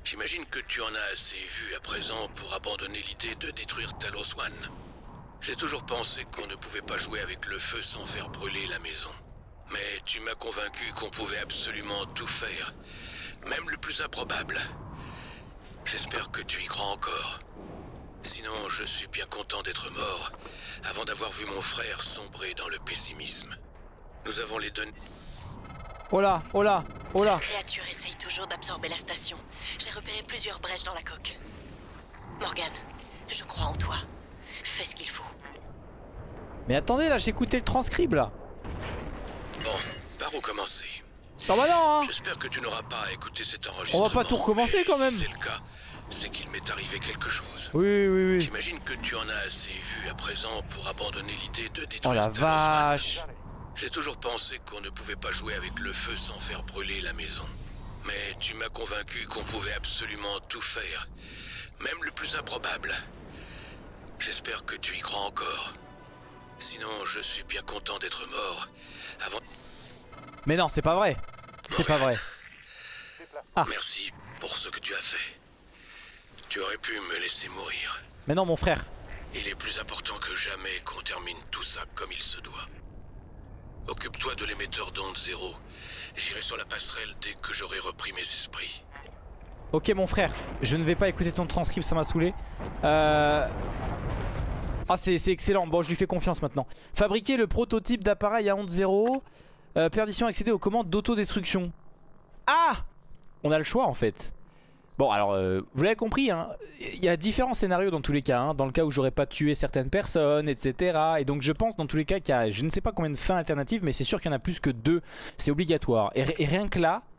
Speaker 6: J'imagine que tu en as assez vu à présent pour abandonner l'idée de détruire Talos One. J'ai toujours pensé qu'on ne pouvait pas jouer avec le feu sans faire brûler la maison. Mais tu m'as convaincu qu'on pouvait absolument tout faire, même le plus improbable. J'espère que tu y crois encore. Sinon, je suis bien content d'être mort, avant d'avoir vu mon frère sombrer dans le pessimisme. Nous avons les données...
Speaker 2: Oh là, oh là, oh là.
Speaker 9: Cette créature essaye toujours d'absorber la station. J'ai repéré plusieurs brèches dans la coque. Morgan, je crois en toi. Fais ce qu'il faut.
Speaker 2: Mais attendez, là, j'ai écouté le transcript, là.
Speaker 6: Bon, par où commencer?
Speaker 2: Ah bah non, hein.
Speaker 6: J'espère que tu n'auras pas à écouter cet enregistrement.
Speaker 2: On va pas tout recommencer quand même.
Speaker 6: Si c'est le cas, c'est qu'il m'est arrivé quelque chose.
Speaker 2: Oui, oui, oui.
Speaker 6: J'imagine que tu en as assez vu à présent pour abandonner l'idée de détruire
Speaker 2: Oh la
Speaker 6: Talos
Speaker 2: vache.
Speaker 6: One. J'ai toujours pensé qu'on ne pouvait pas jouer avec le feu sans faire brûler la maison. Mais tu m'as convaincu qu'on pouvait absolument tout faire, même le plus improbable. J'espère que tu y crois encore. Sinon, je suis bien content d'être mort avant...
Speaker 2: Mais non, c'est pas vrai. C'est pas vrai.
Speaker 6: Ah. Merci pour ce que tu as fait. Tu aurais pu me laisser mourir.
Speaker 2: Mais non, mon frère.
Speaker 6: Il est plus important que jamais qu'on termine tout ça comme il se doit. Occupe-toi de l'émetteur d'onde zéro. J'irai sur la passerelle dès que j'aurai repris mes esprits.
Speaker 2: Ok mon frère, je ne vais pas écouter ton transcript, ça m'a saoulé. Euh... Ah c'est excellent, bon je lui fais confiance maintenant. Fabriquer le prototype d'appareil à onde zéro. euh, Perdition, accéder aux commandes d'autodestruction. Ah, on a le choix en fait. Bon alors euh, vous l'avez compris hein, il y a différents scénarios dans tous les cas hein, dans le cas où j'aurais pas tué certaines personnes, etc. Et donc je pense dans tous les cas qu'il y a je ne sais pas combien de fins alternatives, mais c'est sûr qu'il y en a plus que deux. C'est obligatoire. Et, et rien que là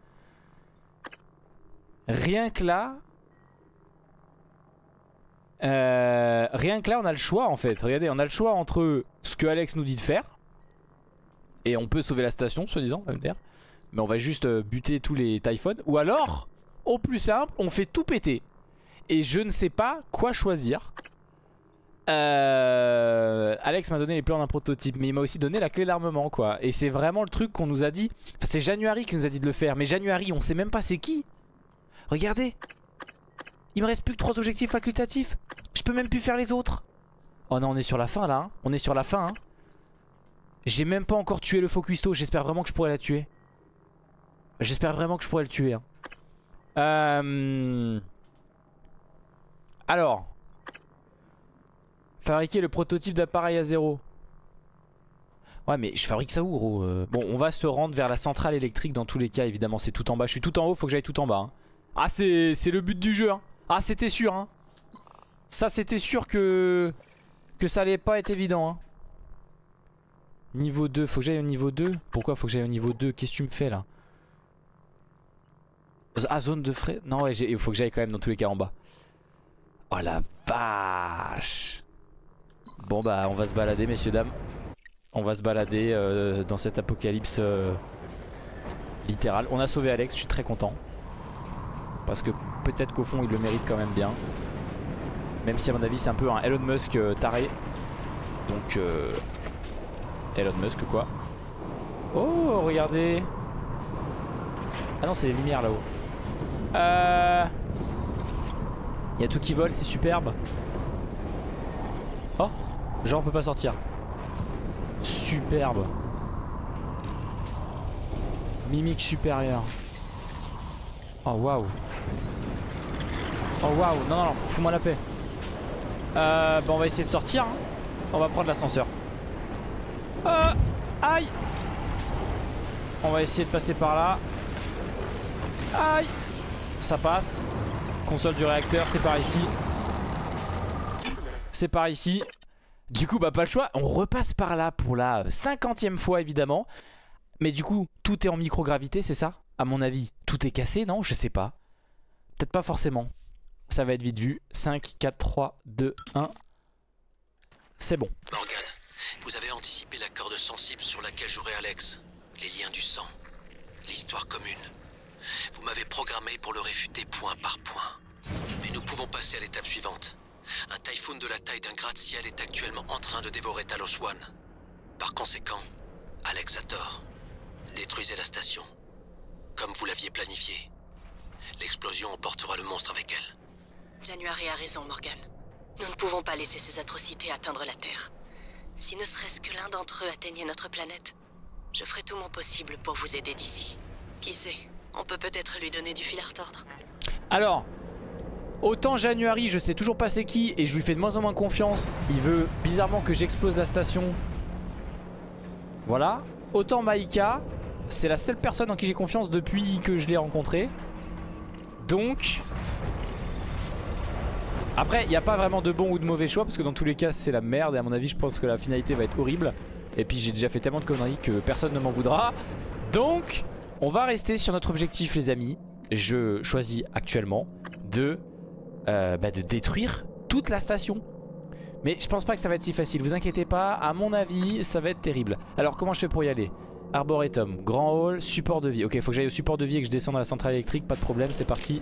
Speaker 2: Rien que là euh, Rien que là on a le choix en fait. Regardez, on a le choix entre ce que Alex nous dit de faire, et on peut sauver la station soi-disant, mais on va juste euh, buter tous les Typhons. Ou alors au plus simple, on fait tout péter. Et je ne sais pas quoi choisir. euh, Alex m'a donné les plans d'un prototype, mais il m'a aussi donné la clé d'armement quoi. Et c'est vraiment le truc qu'on nous a dit. Enfin, c'est January qui nous a dit de le faire. Mais January on sait même pas c'est qui. Regardez, il me reste plus que trois objectifs facultatifs. Je peux même plus faire les autres. Oh non, on est sur la fin là hein. On est sur la fin hein. J'ai même pas encore tué le faux cuistot. J'espère vraiment que je pourrais la tuer. J'espère vraiment que je pourrais le tuer hein. Euh... Alors, fabriquer le prototype d'appareil à zéro. Ouais mais je fabrique ça où gros euh... Bon on va se rendre vers la centrale électrique dans tous les cas évidemment. C'est tout en bas, je suis tout en haut, faut que j'aille tout en bas hein. Ah c'est le but du jeu hein. Ah c'était sûr hein. Ça c'était sûr que Que ça allait pas être évident hein. Niveau deux, faut que j'aille au niveau deux. Pourquoi faut que j'aille au niveau deux? Qu'est-ce que tu me fais là? Ah zone de frais. Non ouais il faut que j'aille quand même dans tous les cas en bas. Oh la vache. Bon bah on va se balader messieurs dames. On va se balader euh, dans cet apocalypse euh, littéral. On a sauvé Alex, je suis très content. Parce que peut-être qu'au fond il le mérite quand même bien. Même si à mon avis c'est un peu un Elon Musk euh, taré. Donc euh, Elon Musk quoi. Oh regardez. Ah non c'est les lumières là-haut. Euh... Il y a tout qui vole, c'est superbe. Oh, genre on peut pas sortir. Superbe. Mimique supérieure. Oh waouh. Oh waouh, non non non, fous-moi la paix. Euh, bon on va essayer de sortir hein. On va prendre l'ascenseur. Euh, aïe. On va essayer de passer par là. Aïe. Ça passe. Console du réacteur, c'est par ici. C'est par ici. Du coup bah pas le choix. On repasse par là pour la cinquantième fois évidemment. Mais du coup tout est en microgravité, c'est ça? À mon avis tout est cassé, non? Je sais pas. Peut-être pas forcément. Ça va être vite vu. cinq, quatre, trois, deux, un. C'est bon.
Speaker 6: Morgan, vous avez anticipé la corde sensible sur laquelle jouerait Alex. Les liens du sang. L'histoire commune. Vous m'avez programmé pour le réfuter point par point. Mais nous pouvons passer à l'étape suivante. Un Typhoon de la taille d'un gratte-ciel est actuellement en train de dévorer Talos One. Par conséquent, Alex a tort. Détruisez la station. Comme vous l'aviez planifié. L'explosion emportera le monstre avec elle.
Speaker 9: January a raison, Morgan. Nous ne pouvons pas laisser ces atrocités atteindre la Terre. Si ne serait-ce que l'un d'entre eux atteignait notre planète, je ferai tout mon possible pour vous aider d'ici. Qui sait, on peut peut-être lui donner du fil à retordre.
Speaker 2: Alors, autant January, je sais toujours pas c'est qui et je lui fais de moins en moins confiance. Il veut bizarrement que j'explose la station. Voilà. Autant Maïka, c'est la seule personne en qui j'ai confiance depuis que je l'ai rencontrée. Donc... Après, il n'y a pas vraiment de bon ou de mauvais choix parce que dans tous les cas, c'est la merde. Et à mon avis, je pense que la finalité va être horrible. Et puis, j'ai déjà fait tellement de conneries que personne ne m'en voudra. Donc, on va rester sur notre objectif, les amis. Je choisis actuellement de, euh, bah, de détruire toute la station. Mais je pense pas que ça va être si facile. Vous inquiétez pas, à mon avis, ça va être terrible. Alors, comment je fais pour y aller? Arboretum, grand hall, support de vie. Ok, faut que j'aille au support de vie et que je descende à la centrale électrique. Pas de problème, c'est parti.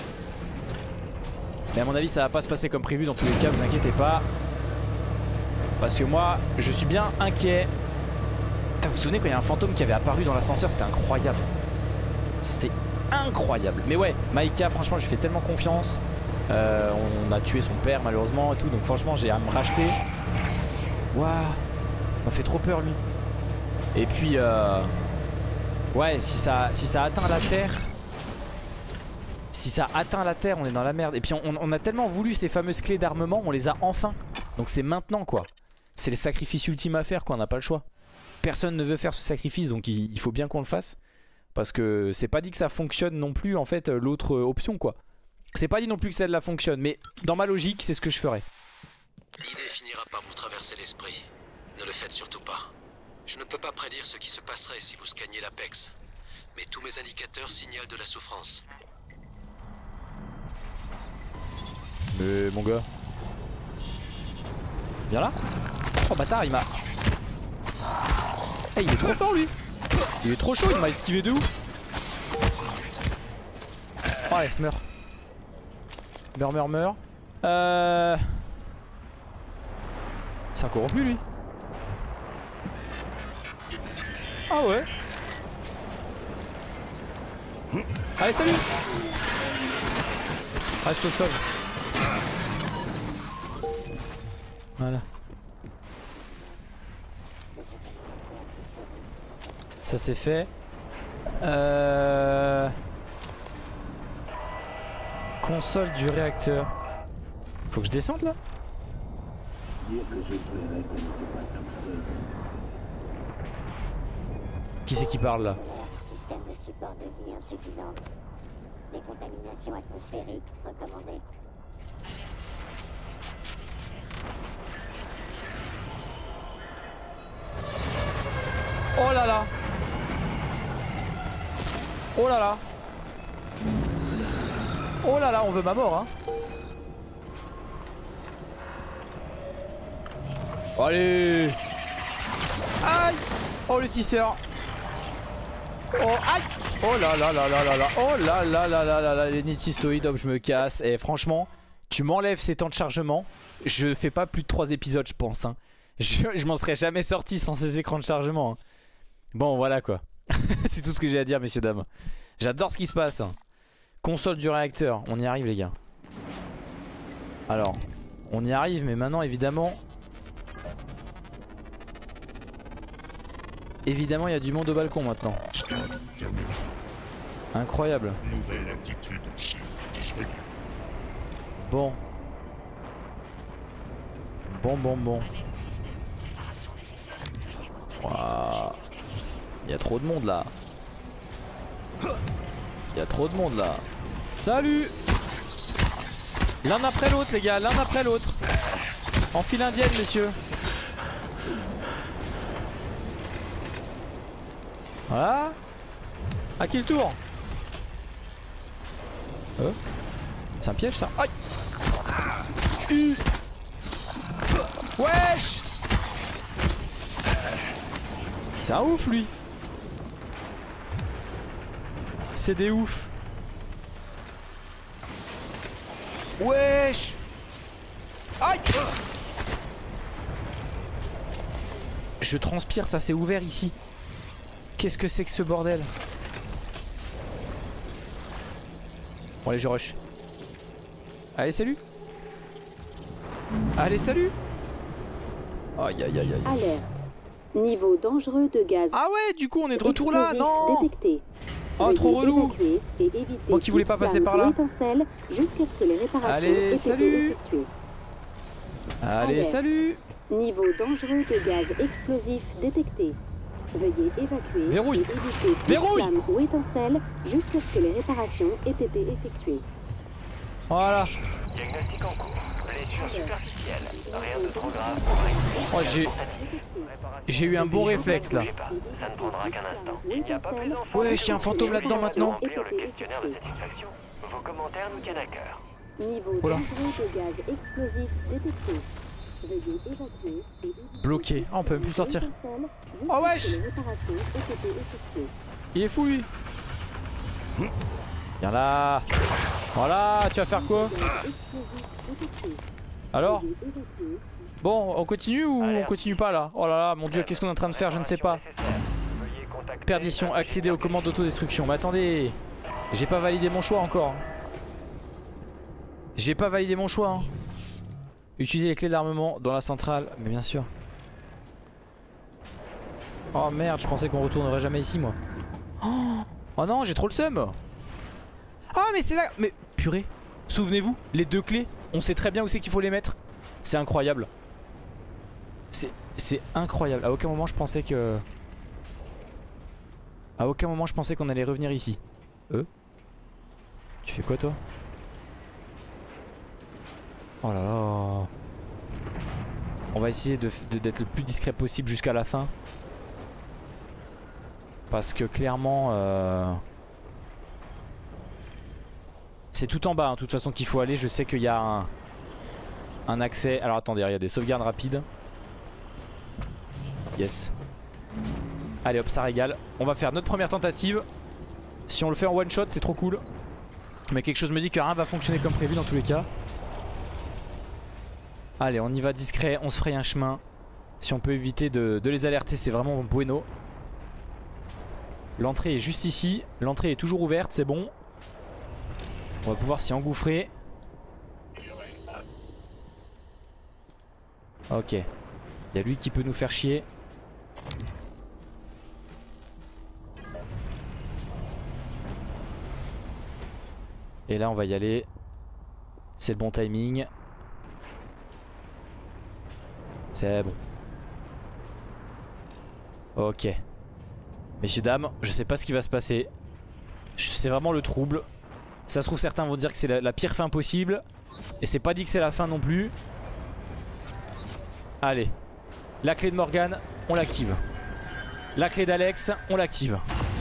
Speaker 2: Mais à mon avis ça va pas se passer comme prévu dans tous les cas, vous inquiétez pas. Parce que moi je suis bien inquiet. Putain, vous vous souvenez quand il y a un fantôme qui avait apparu dans l'ascenseur? C'était incroyable. C'était incroyable. Mais ouais, Maïka franchement je lui fais tellement confiance. euh, On a tué son père malheureusement et tout. Donc franchement j'ai à me racheter. Waouh, il m'a fait trop peur lui. Et puis euh... ouais, si ça, si ça atteint la terre, Si ça atteint la terre, on est dans la merde. Et puis on, on a tellement voulu ces fameuses clés d'armement, on les a enfin. Donc c'est maintenant quoi. C'est le sacrifice ultime à faire quoi, on n'a pas le choix. Personne ne veut faire ce sacrifice, donc il, il faut bien qu'on le fasse. Parce que c'est pas dit que ça fonctionne non plus en fait l'autre option quoi. C'est pas dit non plus que celle-là fonctionne, mais dans ma logique c'est ce que je ferais.
Speaker 6: L'idée finira par vous traverser l'esprit. Ne le faites surtout pas. Je ne peux pas prédire ce qui se passerait si vous scanniez l'Apex. Mais tous mes indicateurs signalent de la souffrance.
Speaker 2: Mais mon gars, viens là. Oh bâtard, il m'a... Eh, il est trop fort lui. Il est trop chaud, il m'a esquivé de ouf. Oh allez, meurs. Meurs, meurs, meurs. Euh... C'est un corrompu lui. Ah ouais. Allez salut. Reste au sol. Voilà. Ça c'est fait. Euh... Console du réacteur. Faut que je descende là?
Speaker 3: Dire que j'espérais qu'on n'était pas tout seul.
Speaker 2: Qui c'est qui parle là?
Speaker 8: Système de support de vie insuffisante. Décontamination atmosphérique recommandée.
Speaker 2: Oh là là. Oh là là. Oh là là, on veut ma mort hein. Allez. Aïe. Oh le tisseur. Oh aïe. Oh là là là là là là. Oh là là là là là là. Les nitsistoïdes, hop je me casse. Et franchement, tu m'enlèves ces temps de chargement, je fais pas plus de trois épisodes je pense hein. Je, je m'en serais jamais sorti sans ces écrans de chargement hein. Bon voilà quoi. C'est tout ce que j'ai à dire messieurs dames. J'adore ce qui se passe. Console du réacteur, on y arrive les gars. Alors, on y arrive mais maintenant évidemment Évidemment il y a du monde au balcon maintenant. Incroyable.
Speaker 3: Nouvelle attitude disponible.
Speaker 2: Bon. Bon bon bon. Waouh. Il y a trop de monde là. Il y a trop de monde là. Salut. L'un après l'autre les gars, l'un après l'autre. En file indienne messieurs. Voilà. À qui le tour? euh C'est un piège ça. Aïe. Uh. Wesh. C'est un ouf lui. C'est des ouf. Wesh. Aïe. Je transpire, ça s'est ouvert ici. Qu'est-ce que c'est que ce bordel? Bon allez je rush. Allez salut. Allez salut. Aïe aïe aïe aïe.
Speaker 8: Alerte. Niveau dangereux de gaz.
Speaker 2: Ah ouais du coup on est de retour là. Non
Speaker 8: détecté.
Speaker 2: Oh trop relou.
Speaker 8: Et éviter
Speaker 2: Moi qui voulais pas passer par là.
Speaker 8: Jusqu'à ce que les réparations
Speaker 2: Allez
Speaker 8: aient
Speaker 2: salut.
Speaker 8: été effectuées.
Speaker 2: Allez
Speaker 8: Alerte.
Speaker 2: salut.
Speaker 8: Niveau dangereux de gaz explosif détecté. Veuillez évacuer
Speaker 2: Verrouille.
Speaker 8: et éviter toute
Speaker 2: Verrouille.
Speaker 8: flamme ou étincelle jusqu'à ce que les réparations aient été effectuées.
Speaker 2: Voilà.
Speaker 7: Diagnostic en cours. Blessure superficielle. Rien de trop grave pour un
Speaker 2: Oh j'ai... J'ai eu un bon réflexe là.
Speaker 7: Ça ne prendra qu'un instant. Il n'y a pas plus d'enfants.
Speaker 2: Ouais je tiens un fantôme là-dedans maintenant.
Speaker 7: Remplir le questionnaire de satisfaction. Vos commentaires nous tiennent à cœur.
Speaker 8: Niveau
Speaker 2: Voilà.
Speaker 8: dangereux de gaz explosif détecté. Veuillez évacuer et éviter
Speaker 2: Bloqué. Ah on peut même plus sortir.
Speaker 8: étincelle
Speaker 2: Oh
Speaker 8: jusqu'à
Speaker 2: wesh.
Speaker 8: ce que les réparations aient été effectuées.
Speaker 2: Il est fou lui. Viens là. Voilà tu vas faire quoi? Alors bon on continue ou on continue pas là? Oh là là mon dieu qu'est-ce qu'on est en train de faire je ne sais pas. Perdition, accéder aux commandes d'autodestruction. Mais attendez, j'ai pas validé mon choix encore. J'ai pas validé mon choix hein. Utiliser les clés d'armement dans la centrale. Mais bien sûr. Oh merde je pensais qu'on retournerait jamais ici moi. Oh, oh non j'ai trop le seum. Ah mais c'est là. Mais purée. Souvenez-vous les deux clés. On sait très bien où c'est qu'il faut les mettre. C'est incroyable. C'est c'est incroyable. À aucun moment je pensais que... À aucun moment je pensais qu'on allait revenir ici. Euh Tu fais quoi toi? Oh là là. On va essayer de, de, d'être le plus discret possible jusqu'à la fin. Parce que clairement euh... c'est tout en bas hein, de toute façon qu'il faut aller. Je sais qu'il y a un, un accès. Alors attendez, il y a des sauvegardes rapides. Yes. Allez hop ça régale. On va faire notre première tentative. Si on le fait en one shot c'est trop cool. Mais quelque chose me dit que rien va fonctionner comme prévu dans tous les cas. Allez on y va discret, on se fraye un chemin. Si on peut éviter de, de les alerter c'est vraiment bueno. L'entrée est juste ici. L'entrée est toujours ouverte, c'est bon. On va pouvoir s'y engouffrer. Ok. Il y a lui qui peut nous faire chier. Et là on va y aller. C'est le bon timing. C'est bon. Ok. Messieurs dames, je sais pas ce qui va se passer. C'est vraiment le trouble. Ça se trouve certains vont dire que c'est la, la pire fin possible. Et c'est pas dit que c'est la fin non plus. Allez. La clé de Morgane, on l'active. La clé d'Alex, on l'active.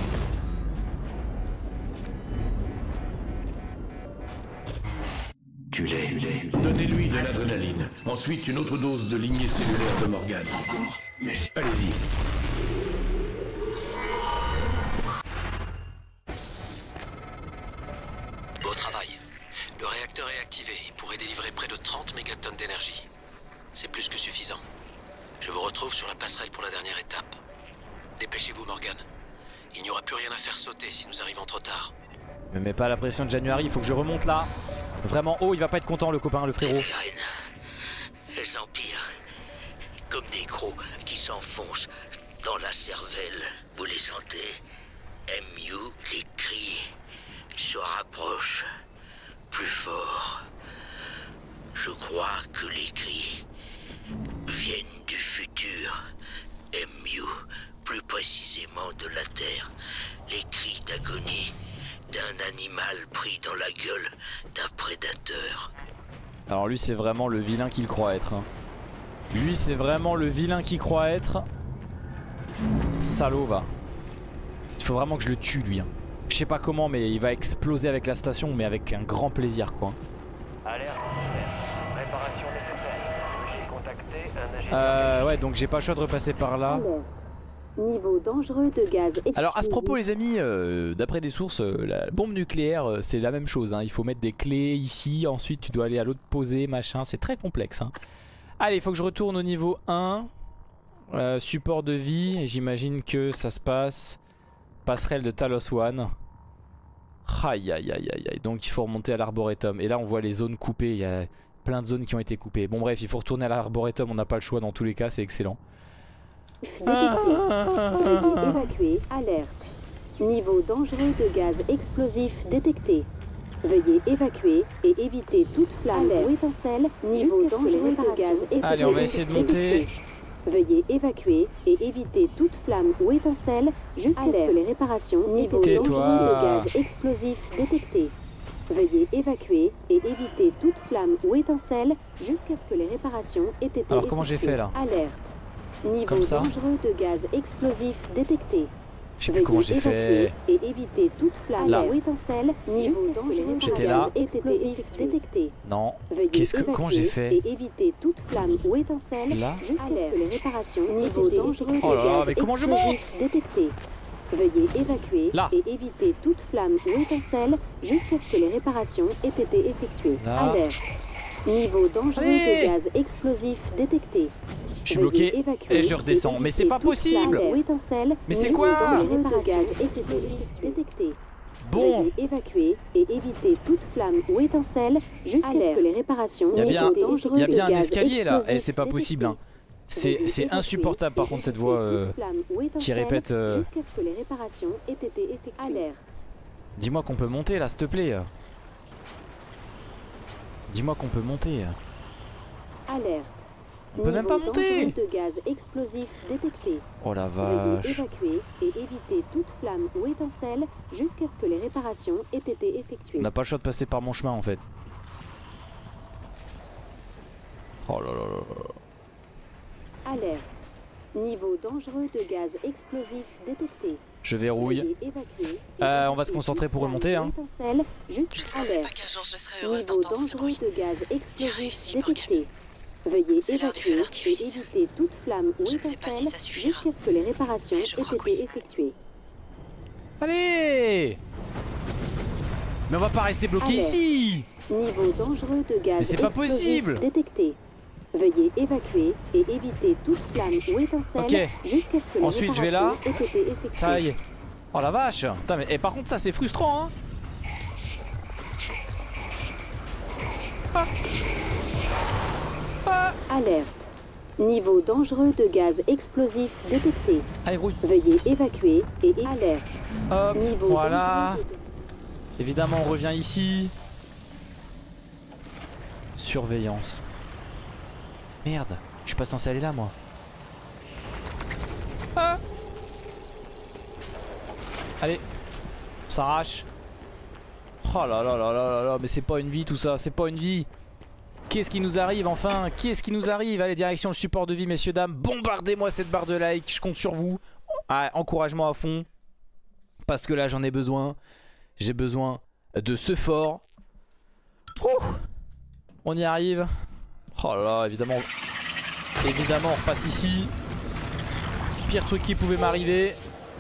Speaker 6: Tuez-les. Donnez-lui de l'adrénaline. Ensuite, une autre dose de lignée cellulaire de Morgane. Allez-y.
Speaker 10: Beau travail. Le réacteur est activé. Il pourrait délivrer près de trente mégatonnes d'énergie. C'est plus que suffisant. Je vous retrouve sur la passerelle pour la dernière étape. Dépêchez-vous, Morgane. Il n'y aura plus rien à faire sauter si nous arrivons trop tard.
Speaker 2: Me mets pas la pression de January, il faut que je remonte là. Vraiment haut, il va pas être content le copain, le frérot.
Speaker 10: Les graines, elles empirent. Comme des crocs qui s'enfoncent dans la cervelle. Vous les sentez? M U, les cris se rapprochent plus fort. Je crois que les cris viennent du futur. M U, plus précisément de la Terre. Les cris d'agonie d'un animal pris dans la gueule d'un prédateur.
Speaker 2: Alors lui c'est vraiment le vilain qu'il croit être hein. Lui c'est vraiment le vilain qu'il croit être. Salaud va. Il faut vraiment que je le tue lui hein. Je sais pas comment mais il va exploser avec la station. Mais avec un grand plaisir quoi.
Speaker 7: Alerte, réparation nécessaire. J'ai contacté un agent.
Speaker 2: Euh ouais donc j'ai pas le choix de repasser par là.
Speaker 8: Alors, niveau dangereux de gaz explosif.
Speaker 2: Alors à ce propos les amis, euh, d'après des sources, euh, la bombe nucléaire euh, c'est la même chose hein. Il faut mettre des clés ici, ensuite tu dois aller à l'autre poser, machin, c'est très complexe hein. Allez il faut que je retourne au niveau un. euh, Support de vie, et j'imagine que ça se passe passerelle de Talos One. Aïe aïe aïe aïe aïe. Donc il faut remonter à l'arboretum. Et là on voit les zones coupées. Il y a plein de zones qui ont été coupées. Bon bref, il faut retourner à l'arboretum. On n'a pas le choix dans tous les cas. C'est excellent.
Speaker 8: Veuillez évacuer. Alerte. Niveau dangereux de gaz explosif détecté. Veuillez évacuer et éviter toute flamme ou étincelle. Niveau dangereux de gaz explosif.
Speaker 2: Allez, on va essayer de monter.
Speaker 8: Détecté. Veuillez évacuer et éviter toute flamme ou étincelle jusqu'à ce que les réparations. Niveau dangereux de gaz explosif détecté. Veuillez évacuer et éviter toute flamme ou étincelle jusqu'à ce que les réparations aient été effectuées.
Speaker 2: Alors comment j'ai fait là?
Speaker 8: Alerte. Niveau dangereux de gaz explosif détecté.
Speaker 2: Je sais plus comment j'ai fait.
Speaker 8: Et éviter toute flamme
Speaker 2: là.
Speaker 8: ou étincelle. Niveau dangereux de gaz explosif détecté.
Speaker 2: Non. Qu'est-ce que comment j'ai fait?
Speaker 8: Et éviter toute flamme ou étincelle jusqu'à ce que les réparations. Niveau dangereux
Speaker 2: oh là
Speaker 8: de
Speaker 2: là,
Speaker 8: gaz
Speaker 2: mais comment je monte?
Speaker 8: explosif détecté. Veuillez évacuer
Speaker 2: là.
Speaker 8: et éviter toute flamme ou étincelle jusqu'à ce que les réparations aient été effectuées.
Speaker 2: Là.
Speaker 8: Alerte. Niveau dangereux
Speaker 2: Allez.
Speaker 8: de gaz explosif détecté.
Speaker 2: Je suis bloqué et je redescends. Mais c'est pas possible. Mais c'est quoi? Bon.
Speaker 8: Veuillez évacuer et éviter toute flamme ou étincelle jusqu'à ce que les réparations.
Speaker 2: Il y a bien, il y a bien un escalier là. Et c'est pas possible. Hein. C'est c'est insupportable par contre cette voix euh, qui répète. Euh...
Speaker 8: Jusqu'à ce que les réparations aient été effectuées.
Speaker 2: Dis-moi qu'on peut monter là, s'il te plaît. Dis-moi qu'on peut monter.
Speaker 8: Alerte.
Speaker 2: On peut même pas monter.
Speaker 8: De gaz explosif détecté.
Speaker 2: Oh la vache.
Speaker 8: Veuillez évacuer et éviter toute flamme ou étincelle jusqu'à ce que les réparations aient été effectuées.
Speaker 2: On n'a pas le choix de passer par mon chemin en fait. Oh là là là là.
Speaker 8: Alerte. Niveau dangereux de gaz explosif détecté.
Speaker 2: Je verrouille. Euh, on va se concentrer pour remonter. Hein.
Speaker 8: Juste
Speaker 9: je ne pensais pas qu'un jour je serais heureuse
Speaker 8: Niveau
Speaker 9: d'entendre ce bruit.
Speaker 8: dangereux de gaz explosif
Speaker 9: réussi,
Speaker 8: détecté. Veuillez
Speaker 9: C'est l'heure du feu
Speaker 8: évacuer et
Speaker 9: d'artifice.
Speaker 8: éviter toute flamme ou
Speaker 9: Je ne sais pas si
Speaker 8: étincelle
Speaker 9: ça suffira.
Speaker 8: jusqu'à ce que les réparations
Speaker 9: Mais je
Speaker 8: aient
Speaker 9: crois
Speaker 8: été
Speaker 9: que oui.
Speaker 8: effectuées.
Speaker 2: Allez. Mais on va pas rester bloqué
Speaker 8: Alerte.
Speaker 2: ici.
Speaker 8: Niveau dangereux de gaz
Speaker 2: Mais c'est pas
Speaker 8: explosif
Speaker 2: possible.
Speaker 8: détecté. Veuillez évacuer et éviter toute flamme ou étincelle
Speaker 2: Ok.
Speaker 8: jusqu'à ce que les
Speaker 2: Ensuite, je vais là.
Speaker 8: réparations aient été effectuées.
Speaker 2: Ça y est. Oh la vache. Putain, mais et par contre ça c'est frustrant hein. Ah. Ah.
Speaker 8: Alerte. Niveau dangereux de gaz explosif détecté.
Speaker 2: Allez rouille.
Speaker 8: Veuillez évacuer et alerte.
Speaker 2: Hop.
Speaker 8: Niveau
Speaker 2: Voilà.
Speaker 8: dangereux de-
Speaker 2: Évidemment on revient ici. Surveillance. Merde. Je suis pas censé aller là moi. Ah. Allez, on s'arrache. Oh là là là là là là, mais c'est pas une vie tout ça, c'est pas une vie. Qu'est-ce qui nous arrive enfin? Qu'est-ce qui nous arrive? Allez, direction le support de vie, messieurs, dames. Bombardez-moi cette barre de like, je compte sur vous. Ah, encouragement à fond. Parce que là, j'en ai besoin. J'ai besoin de ce fort. Ouh, on y arrive. Oh là là, évidemment. Évidemment, on repasse ici. Pire truc qui pouvait m'arriver.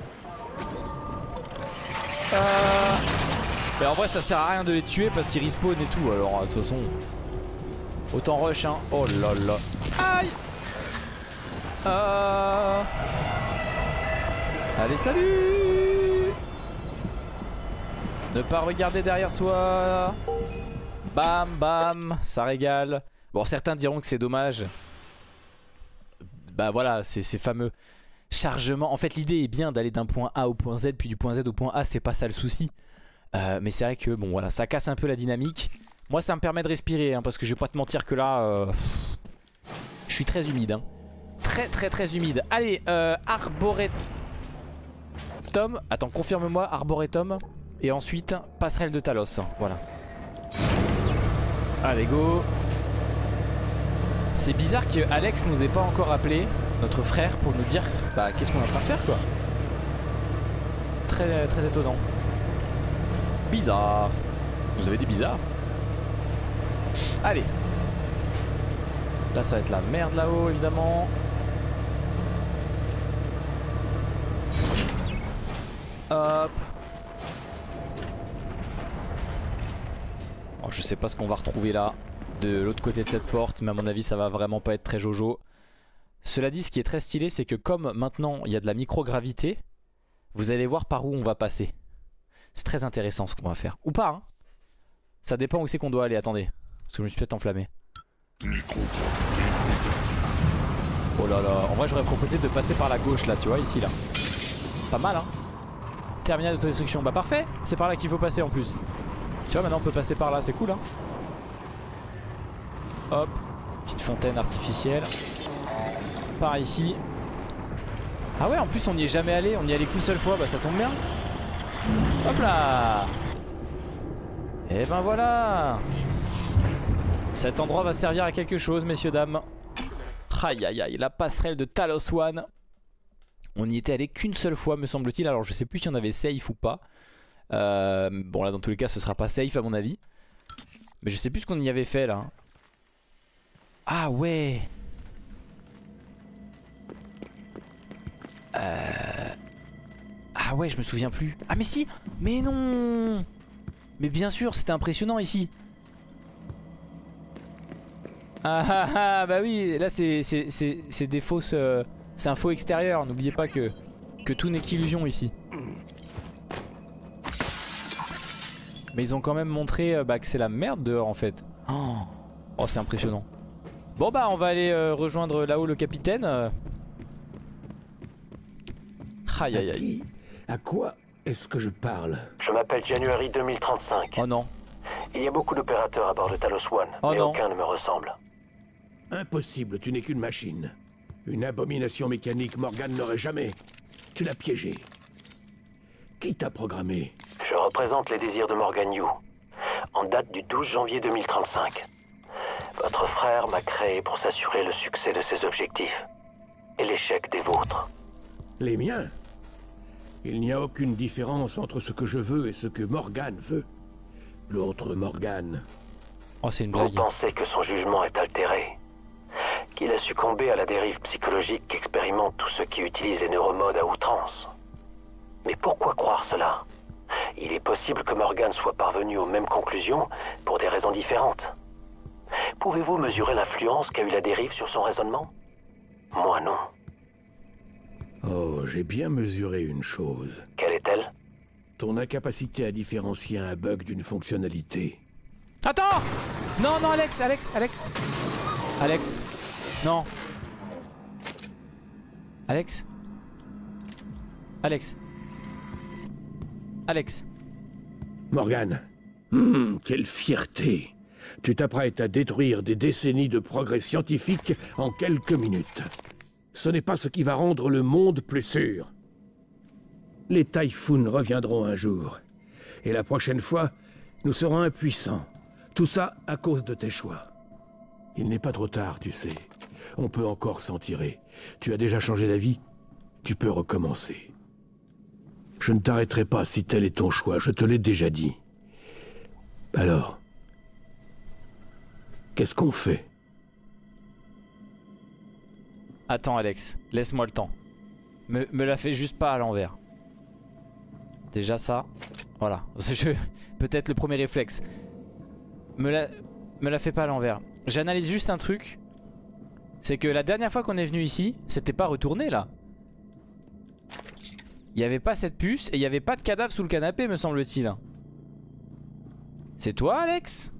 Speaker 2: Euh... Mais en vrai ça sert à rien de les tuer parce qu'ils respawn et tout. Alors de toute façon autant rush hein. Oh là là. Aïe. euh... Allez salut. Ne pas regarder derrière soi. Bam bam. Ça régale. Bon certains diront que c'est dommage. Bah voilà c'est ces fameux chargement. En fait l'idée est bien d'aller d'un point A au point Z puis du point Z au point A, c'est pas ça le souci. euh, Mais c'est vrai que bon voilà ça casse un peu la dynamique. Moi ça me permet de respirer hein, parce que je vais pas te mentir que là euh, pff, je suis très humide hein. Très très très humide. Allez euh, Arboretum. Attends confirme-moi Arboretum. Et ensuite passerelle de Talos. Voilà. Allez go. C'est bizarre que Alex nous ait pas encore appelé, notre frère, pour nous dire bah qu'est-ce qu'on est en train de faire quoi. Très très étonnant. Bizarre. Vous avez dit bizarre. Allez. Là ça va être la merde là-haut évidemment. Hop. Oh, je sais pas ce qu'on va retrouver là de l'autre côté de cette porte, mais à mon avis ça va vraiment pas être très jojo. Cela dit, ce qui est très stylé, c'est que comme maintenant il y a de la microgravité, vous allez voir par où on va passer. C'est très intéressant ce qu'on va faire. Ou pas hein. Ça dépend où c'est qu'on doit aller, attendez. Parce que je me suis peut-être enflammé. Oh là là, en vrai j'aurais proposé de passer par la gauche là, tu vois, ici là. Pas mal hein. Terminal d'autodestruction, bah parfait. C'est par là qu'il faut passer en plus. Tu vois, maintenant on peut passer par là, c'est cool hein. Hop, petite fontaine artificielle. Par ici. Ah ouais, en plus on n'y est jamais allé, on n'y est allé qu'une seule fois, bah ça tombe bien. Hop là. Et ben voilà. Cet endroit va servir à quelque chose, messieurs dames. Aïe aïe aïe, la passerelle de Talos One. On n'y était allé qu'une seule fois me semble-t-il. Alors je sais plus si on avait safe ou pas. euh, Bon là dans tous les cas ce sera pas safe à mon avis. Mais je sais plus ce qu'on y avait fait là. Ah ouais. Euh... Ah ouais, je me souviens plus. Ah mais si. Mais non. Mais bien sûr, c'était impressionnant ici. Ah ah ah, bah oui, là c'est des fausses... Euh, c'est un faux extérieur, n'oubliez pas que, que tout n'est qu'illusion ici. Mais ils ont quand même montré euh, bah, que c'est la merde dehors en fait. Oh, oh c'est impressionnant. Bon bah on va aller euh, rejoindre là-haut le capitaine. Aïe aïe aïe.
Speaker 3: À quoi est-ce que je parle?
Speaker 4: Je m'appelle January deux mille trente-cinq.
Speaker 2: Oh non.
Speaker 4: Il y a beaucoup d'opérateurs à bord de Talos One,
Speaker 2: oh
Speaker 4: mais
Speaker 2: non.
Speaker 4: aucun ne me ressemble.
Speaker 3: Impossible, tu n'es qu'une machine. Une abomination mécanique, Morgan n'aurait jamais. Tu l'as piégé. Qui t'a programmé?
Speaker 4: Je représente les désirs de Morgan Yu, en date du douze janvier deux mille trente-cinq. Votre frère m'a créé pour s'assurer le succès de ses objectifs et l'échec des vôtres.
Speaker 3: Les miens? Il n'y a aucune différence entre ce que je veux et ce que Morgan veut. L'autre Morgan.
Speaker 2: Oh, c'est une blague.
Speaker 4: Vous pensez que son jugement est altéré? Qu'il a succombé à la dérive psychologique qu'expérimentent tous ceux qui utilisent les neuromodes à outrance? Mais pourquoi croire cela? Il est possible que Morgan soit parvenu aux mêmes conclusions pour des raisons différentes. Pouvez-vous mesurer l'influence qu'a eu la dérive sur son raisonnement? Moi non.
Speaker 3: Oh, j'ai bien mesuré une chose.
Speaker 4: Quelle est-elle?
Speaker 3: Ton incapacité à différencier un bug d'une fonctionnalité.
Speaker 2: Attends! Non, non, Alex, Alex, Alex. Alex. Non. Alex. Alex. Alex.
Speaker 3: Morgan. Hum, quelle fierté. Tu t'apprêtes à détruire des décennies de progrès scientifiques en quelques minutes. Ce n'est pas ce qui va rendre le monde plus sûr. Les Typhoons reviendront un jour. Et la prochaine fois, nous serons impuissants. Tout ça à cause de tes choix. Il n'est pas trop tard, tu sais. On peut encore s'en tirer. Tu as déjà changé d'avis. Tu peux recommencer. Je ne t'arrêterai pas si tel est ton choix, je te l'ai déjà dit. Alors, qu'est-ce qu'on fait?
Speaker 2: Attends Alex, laisse-moi le temps. Me, me la fais juste pas à l'envers. Déjà ça, voilà. Peut-être le premier réflexe. Me la, me la fais pas à l'envers. J'analyse juste un truc. C'est que la dernière fois qu'on est venu ici, c'était pas retourné là. Il n'y avait pas cette puce et il n'y avait pas de cadavre sous le canapé me semble-t-il. C'est toi Alex?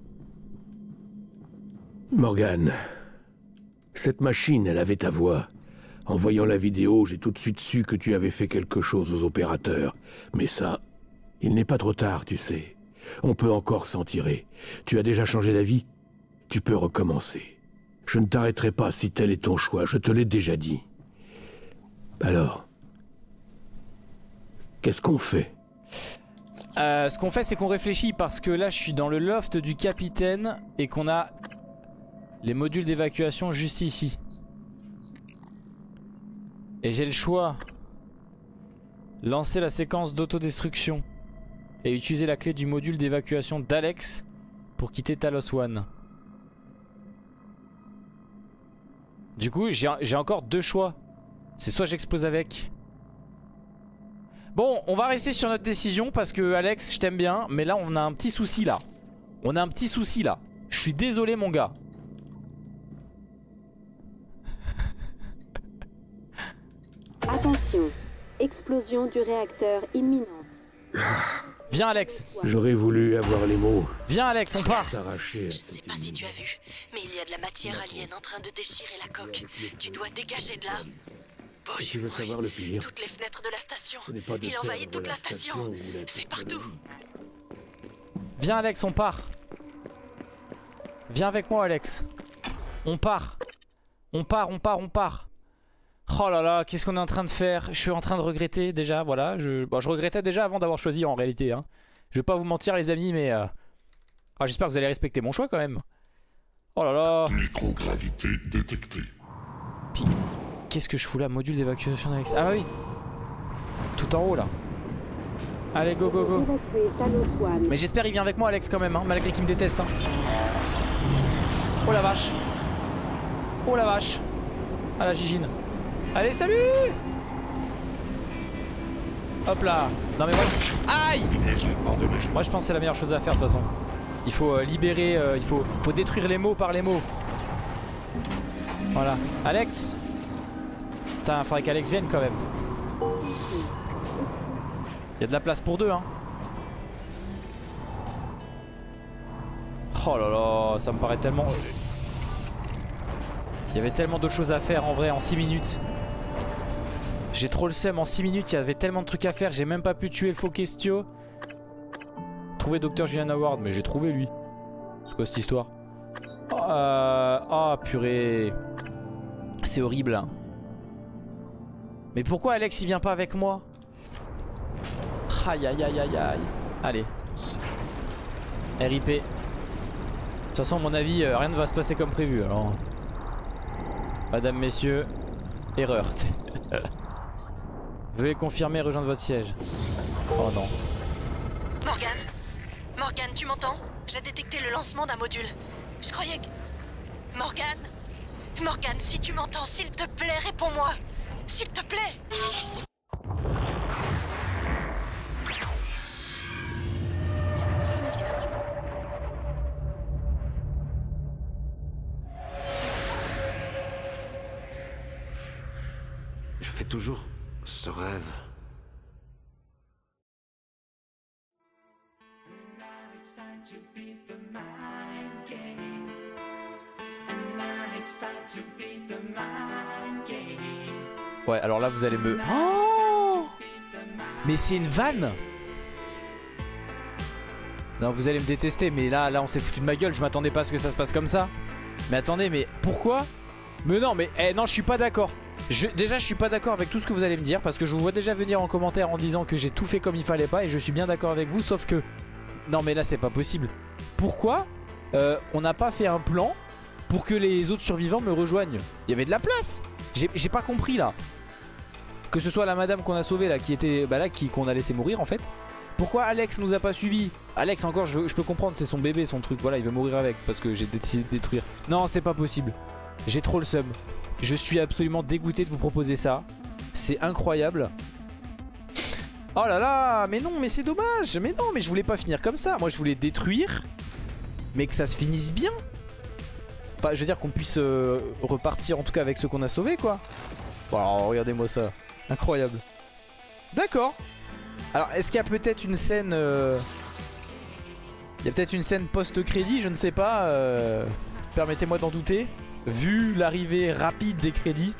Speaker 3: Morgan, cette machine, elle avait ta voix. En voyant la vidéo, j'ai tout de suite su que tu avais fait quelque chose aux opérateurs. Mais ça, il n'est pas trop tard, tu sais. On peut encore s'en tirer. Tu as déjà changé d'avis? Tu peux recommencer. Je ne t'arrêterai pas si tel est ton choix, je te l'ai déjà dit. Alors, qu'est-ce qu'on fait?
Speaker 2: euh, Ce qu'on fait, c'est qu'on réfléchit parce que là, je suis dans le loft du capitaine et qu'on a les modules d'évacuation juste ici. Et j'ai le choix. Lancer la séquence d'autodestruction et utiliser la clé du module d'évacuation d'Alex pour quitter Talos One. Du coup, j'ai encore deux choix. C'est soit j'explose avec. Bon, on va rester sur notre décision parce que Alex, je t'aime bien, mais là on a un petit souci là. On a un petit souci là. Je suis désolé mon gars.
Speaker 8: Attention, explosion du réacteur imminente.
Speaker 2: Viens Alex.
Speaker 3: J'aurais voulu avoir les mots.
Speaker 2: Viens Alex, on part.
Speaker 9: Je ne sais pas si tu as vu, mais il y a de la matière alien en train de déchirer la coque. Tu dois dégager de là.
Speaker 3: Oh, tu veux savoir le pire?
Speaker 9: Toutes les fenêtres de la station.
Speaker 3: Pas de
Speaker 9: il envahit toute la station.
Speaker 3: station
Speaker 9: C'est partout.
Speaker 2: Viens Alex, on part. Viens avec moi Alex. On part. On part, on part, on part. Oh là là, qu'est-ce qu'on est en train de faire? Je suis en train de regretter déjà, voilà. Je, bon, je regrettais déjà avant d'avoir choisi en réalité. Hein. Je vais pas vous mentir les amis, mais... Euh... Ah, j'espère que vous allez respecter mon choix quand même. Oh là là.
Speaker 11: Microgravité détectée.
Speaker 2: Puis, qu'est-ce que je fous là? Module d'évacuation d'Alex. Ah bah oui. Tout en haut là. Allez, go, go, go. Mais j'espère qu'il vient avec moi Alex quand même, hein, malgré qu'il me déteste. Hein. Oh la vache. Oh la vache. Ah la gigine. Allez, salut. Hop là. Non mais moi... Aïe. Moi je pense que c'est la meilleure chose à faire de toute façon. Il faut euh, libérer, euh, il faut, faut détruire les mots par les mots. Voilà. Alex. Putain, faudrait qu'Alex vienne quand même. Il y a de la place pour deux hein. Oh là là, ça me paraît tellement... Il y avait tellement d'autres choses à faire en vrai en six minutes. J'ai trop le seum, en six minutes il y avait tellement de trucs à faire. J'ai même pas pu tuer le faux Questio. Trouver Docteur Julian Howard, mais j'ai trouvé lui. C'est quoi cette histoire? Oh, euh... oh purée. C'est horrible hein. Mais pourquoi Alex il vient pas avec moi? Aïe aïe aïe aïe aïe. Allez. R I P. De toute façon à mon avis euh, rien ne va se passer comme prévu alors. Madame, messieurs, erreur. Veuillez confirmer et rejoindre votre siège. Oh non.
Speaker 9: Morgane, Morgane, tu m'entends? J'ai détecté le lancement d'un module. Je croyais que... Morgane, Morgane, si tu m'entends, s'il te plaît, réponds-moi. S'il te plaît.
Speaker 12: Je fais toujours ce rêve.
Speaker 2: Ouais, alors là vous allez me... Oh, mais c'est une vanne. Non, vous allez me détester, mais là, là on s'est foutu de ma gueule. Je m'attendais pas à ce que ça se passe comme ça. Mais attendez, mais pourquoi? Mais non, mais eh, non, je suis pas d'accord. Je, déjà je suis pas d'accord avec tout ce que vous allez me dire, parce que je vous vois déjà venir en commentaire en disant que j'ai tout fait comme il fallait pas, et je suis bien d'accord avec vous, sauf que... Non mais là c'est pas possible. Pourquoi euh, on n'a pas fait un plan pour que les autres survivants me rejoignent? Il y avait de la place. J'ai pas compris là. Que ce soit la madame qu'on a sauvée là, qui était... Bah là, qui qu'on a laissé mourir en fait. Pourquoi Alex nous a pas suivi? Alex encore je, je peux comprendre, c'est son bébé, son truc, voilà, il veut mourir avec, parce que j'ai décidé de détruire. Non c'est pas possible. J'ai trop le seum. Je suis absolument dégoûté de vous proposer ça. C'est incroyable. Oh là là, mais non, mais c'est dommage. Mais non, mais je voulais pas finir comme ça. Moi, je voulais détruire, mais que ça se finisse bien. Enfin, je veux dire qu'on puisse euh, repartir en tout cas avec ceux qu'on a sauvés, quoi. Wow, regardez-moi ça. Incroyable. D'accord. Alors, est-ce qu'il y a peut-être une scène... euh... Il y a peut-être une scène post-crédit, je ne sais pas. Euh... Permettez-moi d'en douter. Vu l'arrivée rapide des crédits.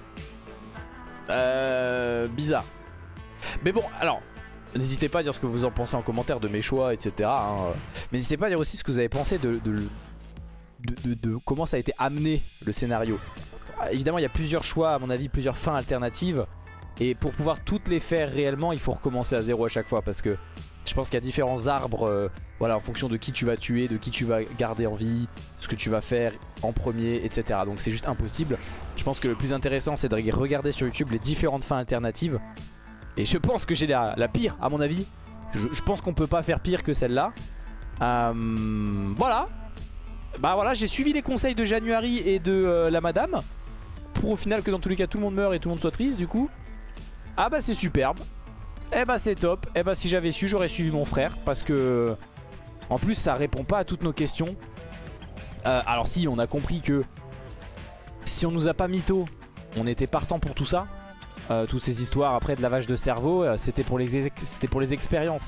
Speaker 2: Euh, bizarre. Mais bon, alors, n'hésitez pas à dire ce que vous en pensez en commentaire de mes choix, et cetera. Hein. Mais n'hésitez pas à dire aussi ce que vous avez pensé de, de, de, de, de comment ça a été amené, le scénario. Évidemment, il y a plusieurs choix, à mon avis, plusieurs fins alternatives. Et pour pouvoir toutes les faire réellement, il faut recommencer à zéro à chaque fois. Parce que je pense qu'il y a différents arbres, euh, voilà, en fonction de qui tu vas tuer, de qui tu vas garder en vie, ce que tu vas faire en premier, et cetera. Donc c'est juste impossible. Je pense que le plus intéressant, c'est de regarder sur YouTube les différentes fins alternatives. Et je pense que j'ai la, la pire, à mon avis. Je, je pense qu'on peut pas faire pire que celle-là. Euh, voilà. Bah voilà, j'ai suivi les conseils de January et de euh, la madame. Pour au final que dans tous les cas, tout le monde meurt et tout le monde soit triste, du coup. Ah bah c'est superbe. Eh bah c'est top. Eh bah si j'avais su, j'aurais suivi mon frère. Parce que en plus ça répond pas à toutes nos questions. euh, Alors si, on a compris que si on nous a pas mytho, on était partant pour tout ça. euh, Toutes ces histoires après de lavage de cerveau, euh, c'était pour les c'était pour les expériences.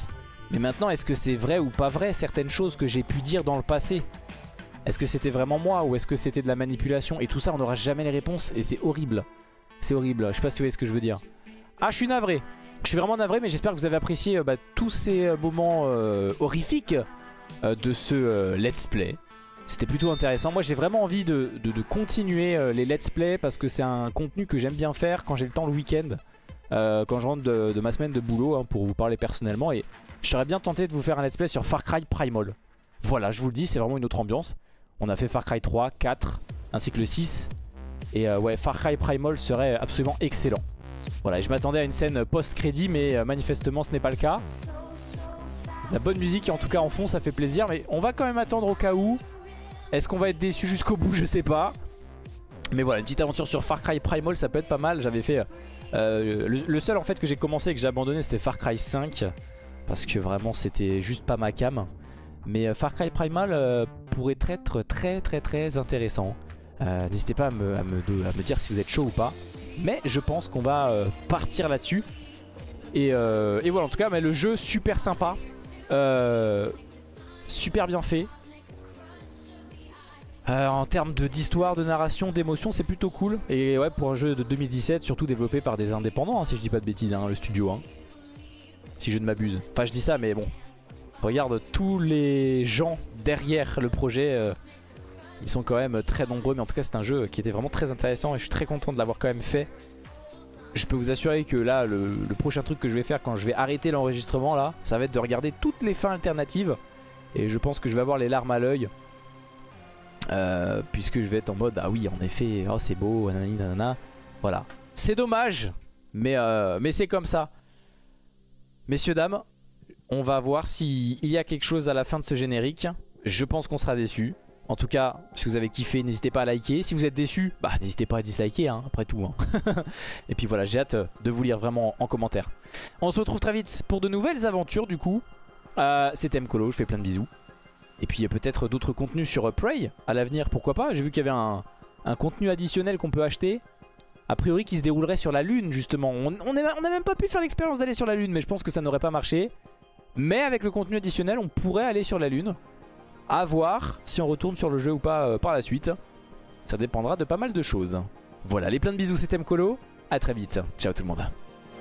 Speaker 2: Mais maintenant, est-ce que c'est vrai ou pas vrai certaines choses que j'ai pu dire dans le passé? Est-ce que c'était vraiment moi ou est-ce que c'était de la manipulation? Et tout ça, on n'aura jamais les réponses et c'est horrible. C'est horrible, je sais pas si vous voyez ce que je veux dire. Ah, je suis navré. Je suis vraiment navré, mais j'espère que vous avez apprécié euh, bah, tous ces euh, moments euh, horrifiques euh, de ce euh, let's play. C'était plutôt intéressant. Moi, j'ai vraiment envie de, de, de continuer euh, les let's play parce que c'est un contenu que j'aime bien faire quand j'ai le temps le week-end. Euh, quand je rentre de, de ma semaine de boulot, hein, pour vous parler personnellement. Et je serais bien tenté de vous faire un let's play sur Far Cry Primal. Voilà, je vous le dis, c'est vraiment une autre ambiance. On a fait Far Cry trois, quatre, ainsi que le six. Et euh, ouais, Far Cry Primal serait absolument excellent. Voilà, et je m'attendais à une scène post-crédit, mais euh, manifestement ce n'est pas le cas. La bonne musique, en tout cas en fond, ça fait plaisir. Mais on va quand même attendre au cas où. Est-ce qu'on va être déçu jusqu'au bout? Je sais pas. Mais voilà, une petite aventure sur Far Cry Primal, ça peut être pas mal. J'avais fait... Euh, le, le seul en fait que j'ai commencé et que j'ai abandonné, c'était Far Cry cinq. Parce que vraiment, c'était juste pas ma cam. Mais euh, Far Cry Primal euh, pourrait être très très très intéressant. Euh, N'hésitez pas à me, à, me, de, à me dire si vous êtes chaud ou pas. Mais je pense qu'on va euh, partir là-dessus. Et, euh, et voilà, en tout cas, mais le jeu super sympa. Euh, super bien fait. Euh, en termes d'histoire, de, de narration, d'émotion, c'est plutôt cool. Et ouais, pour un jeu de deux mille dix-sept, surtout développé par des indépendants, hein, si je dis pas de bêtises, hein, le studio. Hein, si je ne m'abuse. Enfin, je dis ça, mais bon. Regarde tous les gens derrière le projet. Euh, ils sont quand même très nombreux. Mais en tout cas, c'est un jeu qui était vraiment très intéressant. Et je suis très content de l'avoir quand même fait. Je peux vous assurer que là, le, le prochain truc que je vais faire quand je vais arrêter l'enregistrement, là, ça va être de regarder toutes les fins alternatives. Et je pense que je vais avoir les larmes à l'œil. Euh, puisque je vais être en mode ah oui en effet oh c'est beau nanani nanana. Voilà, c'est dommage mais, euh, mais c'est comme ça. Messieurs dames, on va voir s'il y a quelque chose à la fin de ce générique. Je pense qu'on sera déçus. En tout cas, si vous avez kiffé, n'hésitez pas à liker. Si vous êtes déçus, bah n'hésitez pas à disliker hein, après tout hein. Et puis voilà, j'ai hâte de vous lire vraiment en commentaire. On se retrouve très vite pour de nouvelles aventures du coup. euh, C'était Mkolo, je fais plein de bisous. Et puis peut-être d'autres contenus sur Prey à l'avenir, pourquoi pas. J'ai vu qu'il y avait un, un contenu additionnel qu'on peut acheter. A priori qui se déroulerait sur la lune justement. On n'a même pas pu faire l'expérience d'aller sur la lune, mais je pense que ça n'aurait pas marché. Mais avec le contenu additionnel on pourrait aller sur la lune. À voir si on retourne sur le jeu ou pas euh, par la suite. Ça dépendra de pas mal de choses. Voilà, les plein de bisous, c'était Mkolo. A très vite, ciao tout le monde.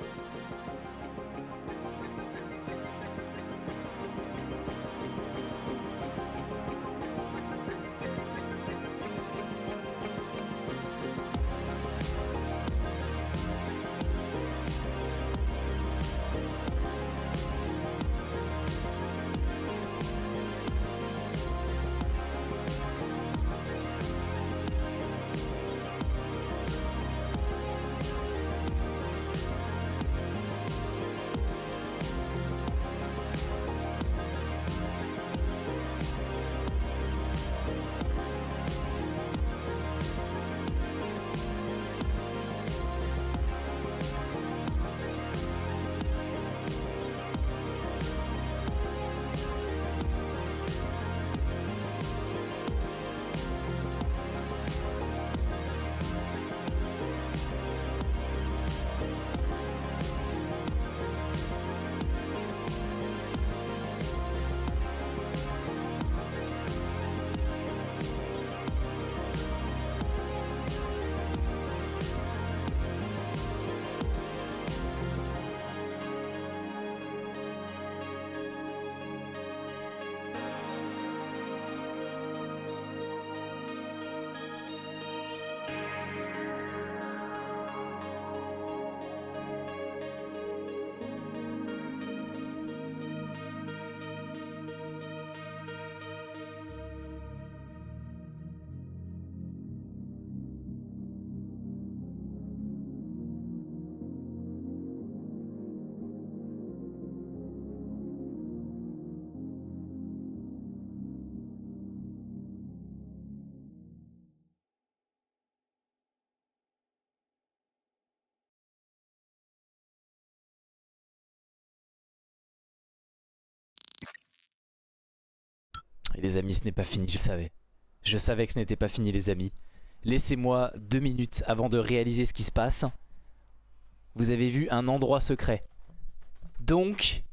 Speaker 2: Et les amis, ce n'est pas fini, je savais. Je savais que ce n'était pas fini les amis. Laissez-moi deux minutes avant de réaliser ce qui se passe. Vous avez vu un endroit secret. Donc,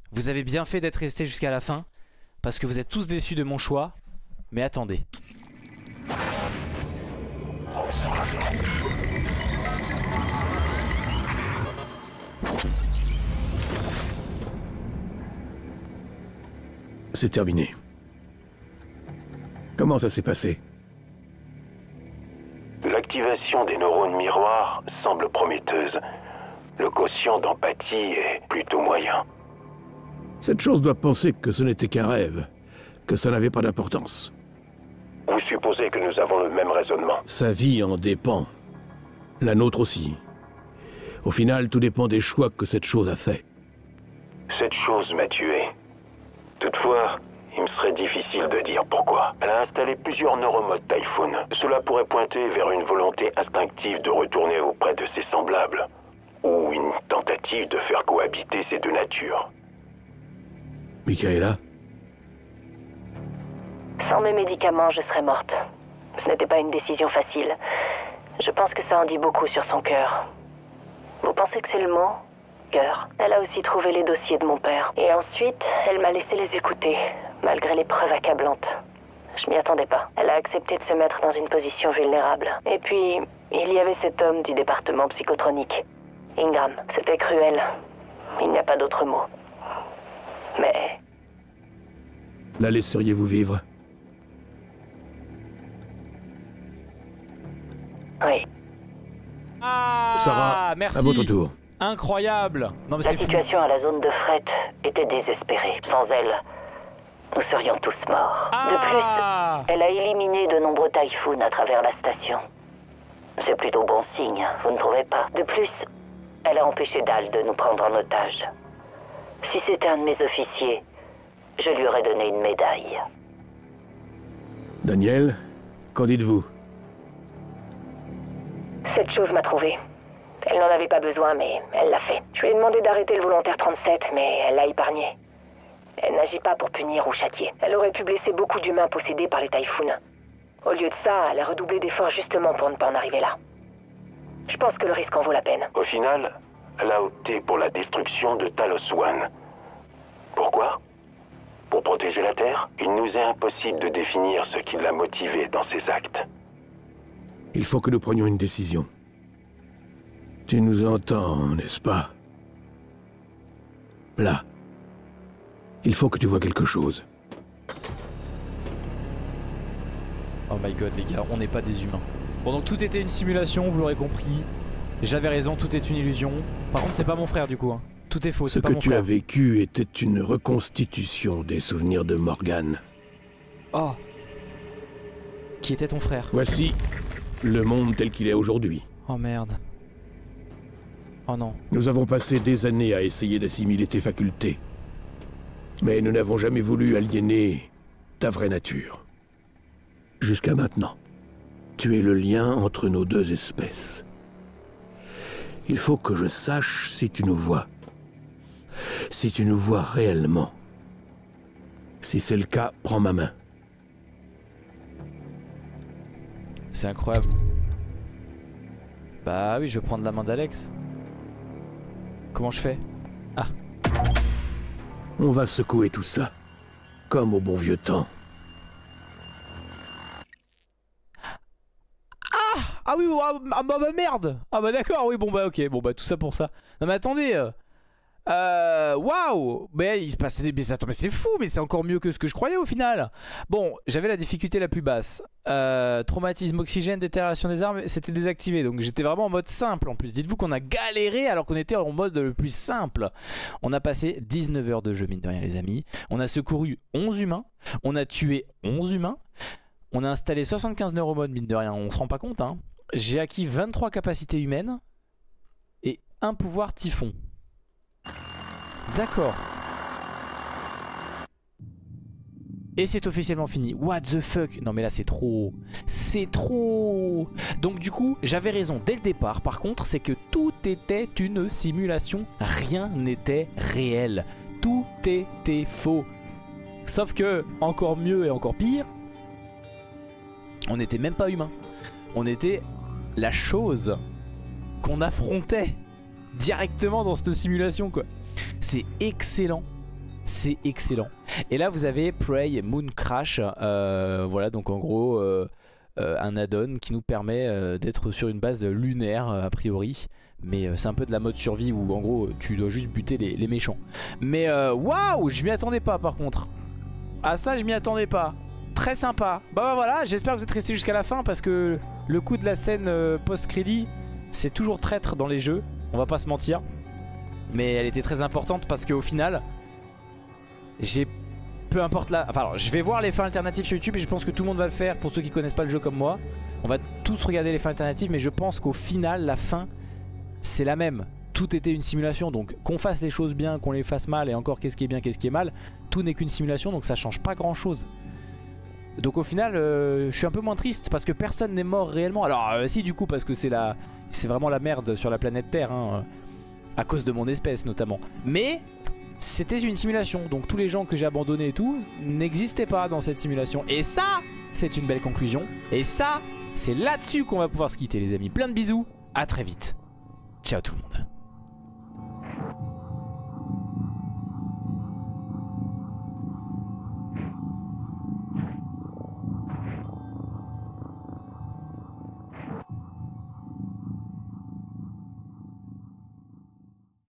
Speaker 2: Vous avez bien fait d'être restés jusqu'à la fin, parce que vous êtes tous déçus de mon choix. Mais attendez.
Speaker 3: C'est terminé. Comment ça s'est passé?
Speaker 4: L'activation des neurones miroirs semble prometteuse. Le quotient d'empathie est plutôt moyen.
Speaker 3: Cette chose doit penser que ce n'était qu'un rêve, que ça n'avait pas d'importance.
Speaker 4: Vous supposez que nous avons le même raisonnement?
Speaker 3: Sa vie en dépend. La nôtre aussi. Au final, tout dépend des choix que cette chose a fait.
Speaker 4: Cette chose m'a tué. Toutefois, il me serait difficile de dire pourquoi. Elle a installé plusieurs neuromodes Typhoon. Cela pourrait pointer vers une volonté instinctive de retourner auprès de ses semblables. Ou une tentative de faire cohabiter ces deux natures.
Speaker 3: Michaela?
Speaker 9: Sans mes médicaments, je serais morte. Ce n'était pas une décision facile. Je pense que ça en dit beaucoup sur son cœur. Vous pensez que c'est le mot? Cœur. Elle a aussi trouvé les dossiers de mon père. Et ensuite, elle m'a laissé les écouter, malgré les preuves accablantes. Je m'y attendais pas. Elle a accepté de se mettre dans une position vulnérable. Et puis, il y avait cet homme du département psychotronique. Ingram. C'était cruel. Il n'y a pas d'autre mot. Mais...
Speaker 3: La laisseriez-vous vivre?
Speaker 9: Oui.
Speaker 2: Ah,
Speaker 3: Sarah,
Speaker 2: merci.
Speaker 3: à votre tour.
Speaker 2: Incroyable. Non mais
Speaker 9: La
Speaker 2: c'est fou.
Speaker 9: situation à la zone de fret était désespérée. Sans elle, nous serions tous morts.
Speaker 2: Ah.
Speaker 9: De plus, elle a éliminé de nombreux Typhoons à travers la station. C'est plutôt bon signe, vous ne trouvez pas? De plus, elle a empêché Dal de nous prendre en otage. Si c'était un de mes officiers, je lui aurais donné une médaille.
Speaker 3: Daniel, qu'en dites-vous?
Speaker 9: Cette chose m'a trouvé. Elle n'en avait pas besoin, mais elle l'a fait. Je lui ai demandé d'arrêter le volontaire trente-sept, mais elle l'a épargné. Elle n'agit pas pour punir ou châtier. Elle aurait pu blesser beaucoup d'humains possédés par les Typhoons. Au lieu de ça, elle a redoublé d'efforts justement pour ne pas en arriver là. Je pense que le risque en vaut la peine.
Speaker 4: Au final, elle a opté pour la destruction de Talos One. Pourquoi? Pour protéger la Terre? Il nous est impossible de définir ce qui l'a motivée dans ses actes.
Speaker 3: Il faut que nous prenions une décision. Tu nous entends, n'est-ce pas? Là. Il faut que tu vois quelque chose.
Speaker 2: Oh my god les gars, on n'est pas des humains. Bon donc tout était une simulation, vous l'aurez compris. J'avais raison, tout est une illusion. Par contre c'est pas mon frère du coup. Hein. Tout est faux,
Speaker 3: Ce
Speaker 2: c'est pas
Speaker 3: que
Speaker 2: mon
Speaker 3: tu
Speaker 2: frère.
Speaker 3: as vécu était une reconstitution des souvenirs de Morgan.
Speaker 2: Oh. Qui était ton frère?
Speaker 3: Voici le monde tel qu'il est aujourd'hui.
Speaker 2: Oh merde. Oh non.
Speaker 3: Nous avons passé des années à essayer d'assimiler tes facultés. Mais nous n'avons jamais voulu aliéner ta vraie nature. Jusqu'à maintenant. Tu es le lien entre nos deux espèces. Il faut que je sache si tu nous vois. Si tu nous vois réellement. Si c'est le cas, prends ma main.
Speaker 2: C'est incroyable. Bah oui, je vais prendre la main d'Alex. Comment je fais? Ah.
Speaker 3: On va secouer tout ça. Comme au bon vieux temps.
Speaker 2: Ah Ah oui, ah, ah bah, bah merde. Ah bah d'accord, oui, bon bah ok, bon bah tout ça pour ça. Non mais attendez. Euh... Euh, waouh, mais il se passe des... mais attends, mais c'est fou, mais c'est encore mieux que ce que je croyais au final. Bon, j'avais la difficulté la plus basse. Euh, traumatisme, oxygène, détérioration des armes, c'était désactivé. Donc j'étais vraiment en mode simple en plus. Dites-vous qu'on a galéré alors qu'on était en mode le plus simple. On a passé dix-neuf heures de jeu, mine de rien les amis. On a secouru onze humains. On a tué onze humains. On a installé soixante-quinze neuromodes, mine de rien. On se rend pas compte, hein. J'ai acquis vingt-trois capacités humaines et un pouvoir typhon. D'accord. Et c'est officiellement fini. What the fuck? Non mais là c'est trop. C'est trop. Donc du coup j'avais raison dès le départ. Par contre c'est que tout était une simulation. Rien n'était réel. Tout était faux. Sauf que encore mieux et encore pire, on n'était même pas humain. On était la chose qu'on affrontait directement dans cette simulation quoi. C'est excellent. c'est excellent. Et là vous avez Prey Moon Crash, euh, voilà donc en gros euh, euh, un add-on qui nous permet euh, d'être sur une base lunaire euh, a priori. Mais euh, c'est un peu de la mode survie où en gros tu dois juste buter les, les méchants. Mais waouh, wow, je m'y attendais pas par contre. Ah ça je m'y attendais pas. Très sympa. Bah, bah voilà, j'espère que vous êtes restés jusqu'à la fin parce que le coup de la scène euh, post-crédit c'est toujours traître dans les jeux, on va pas se mentir. Mais elle était très importante parce qu'au final j'ai peu importe la... Enfin alors je vais voir les fins alternatives sur YouTube et je pense que tout le monde va le faire pour ceux qui connaissent pas le jeu comme moi. On va tous regarder les fins alternatives mais je pense qu'au final la fin c'est la même. Tout était une simulation, donc qu'on fasse les choses bien, qu'on les fasse mal et encore qu'est-ce qui est bien, qu'est-ce qui est mal, tout n'est qu'une simulation donc ça change pas grand chose. Donc au final euh, je suis un peu moins triste parce que personne n'est mort réellement. Alors euh, si du coup parce que c'est la... c'est vraiment la merde sur la planète Terre hein, à cause de mon espèce notamment. Mais c'était une simulation donc tous les gens que j'ai abandonnés et tout n'existaient pas dans cette simulation. Et ça c'est une belle conclusion. Et ça c'est là-dessus qu'on va pouvoir se quitter les amis. Plein de bisous, à très vite. Ciao tout le monde.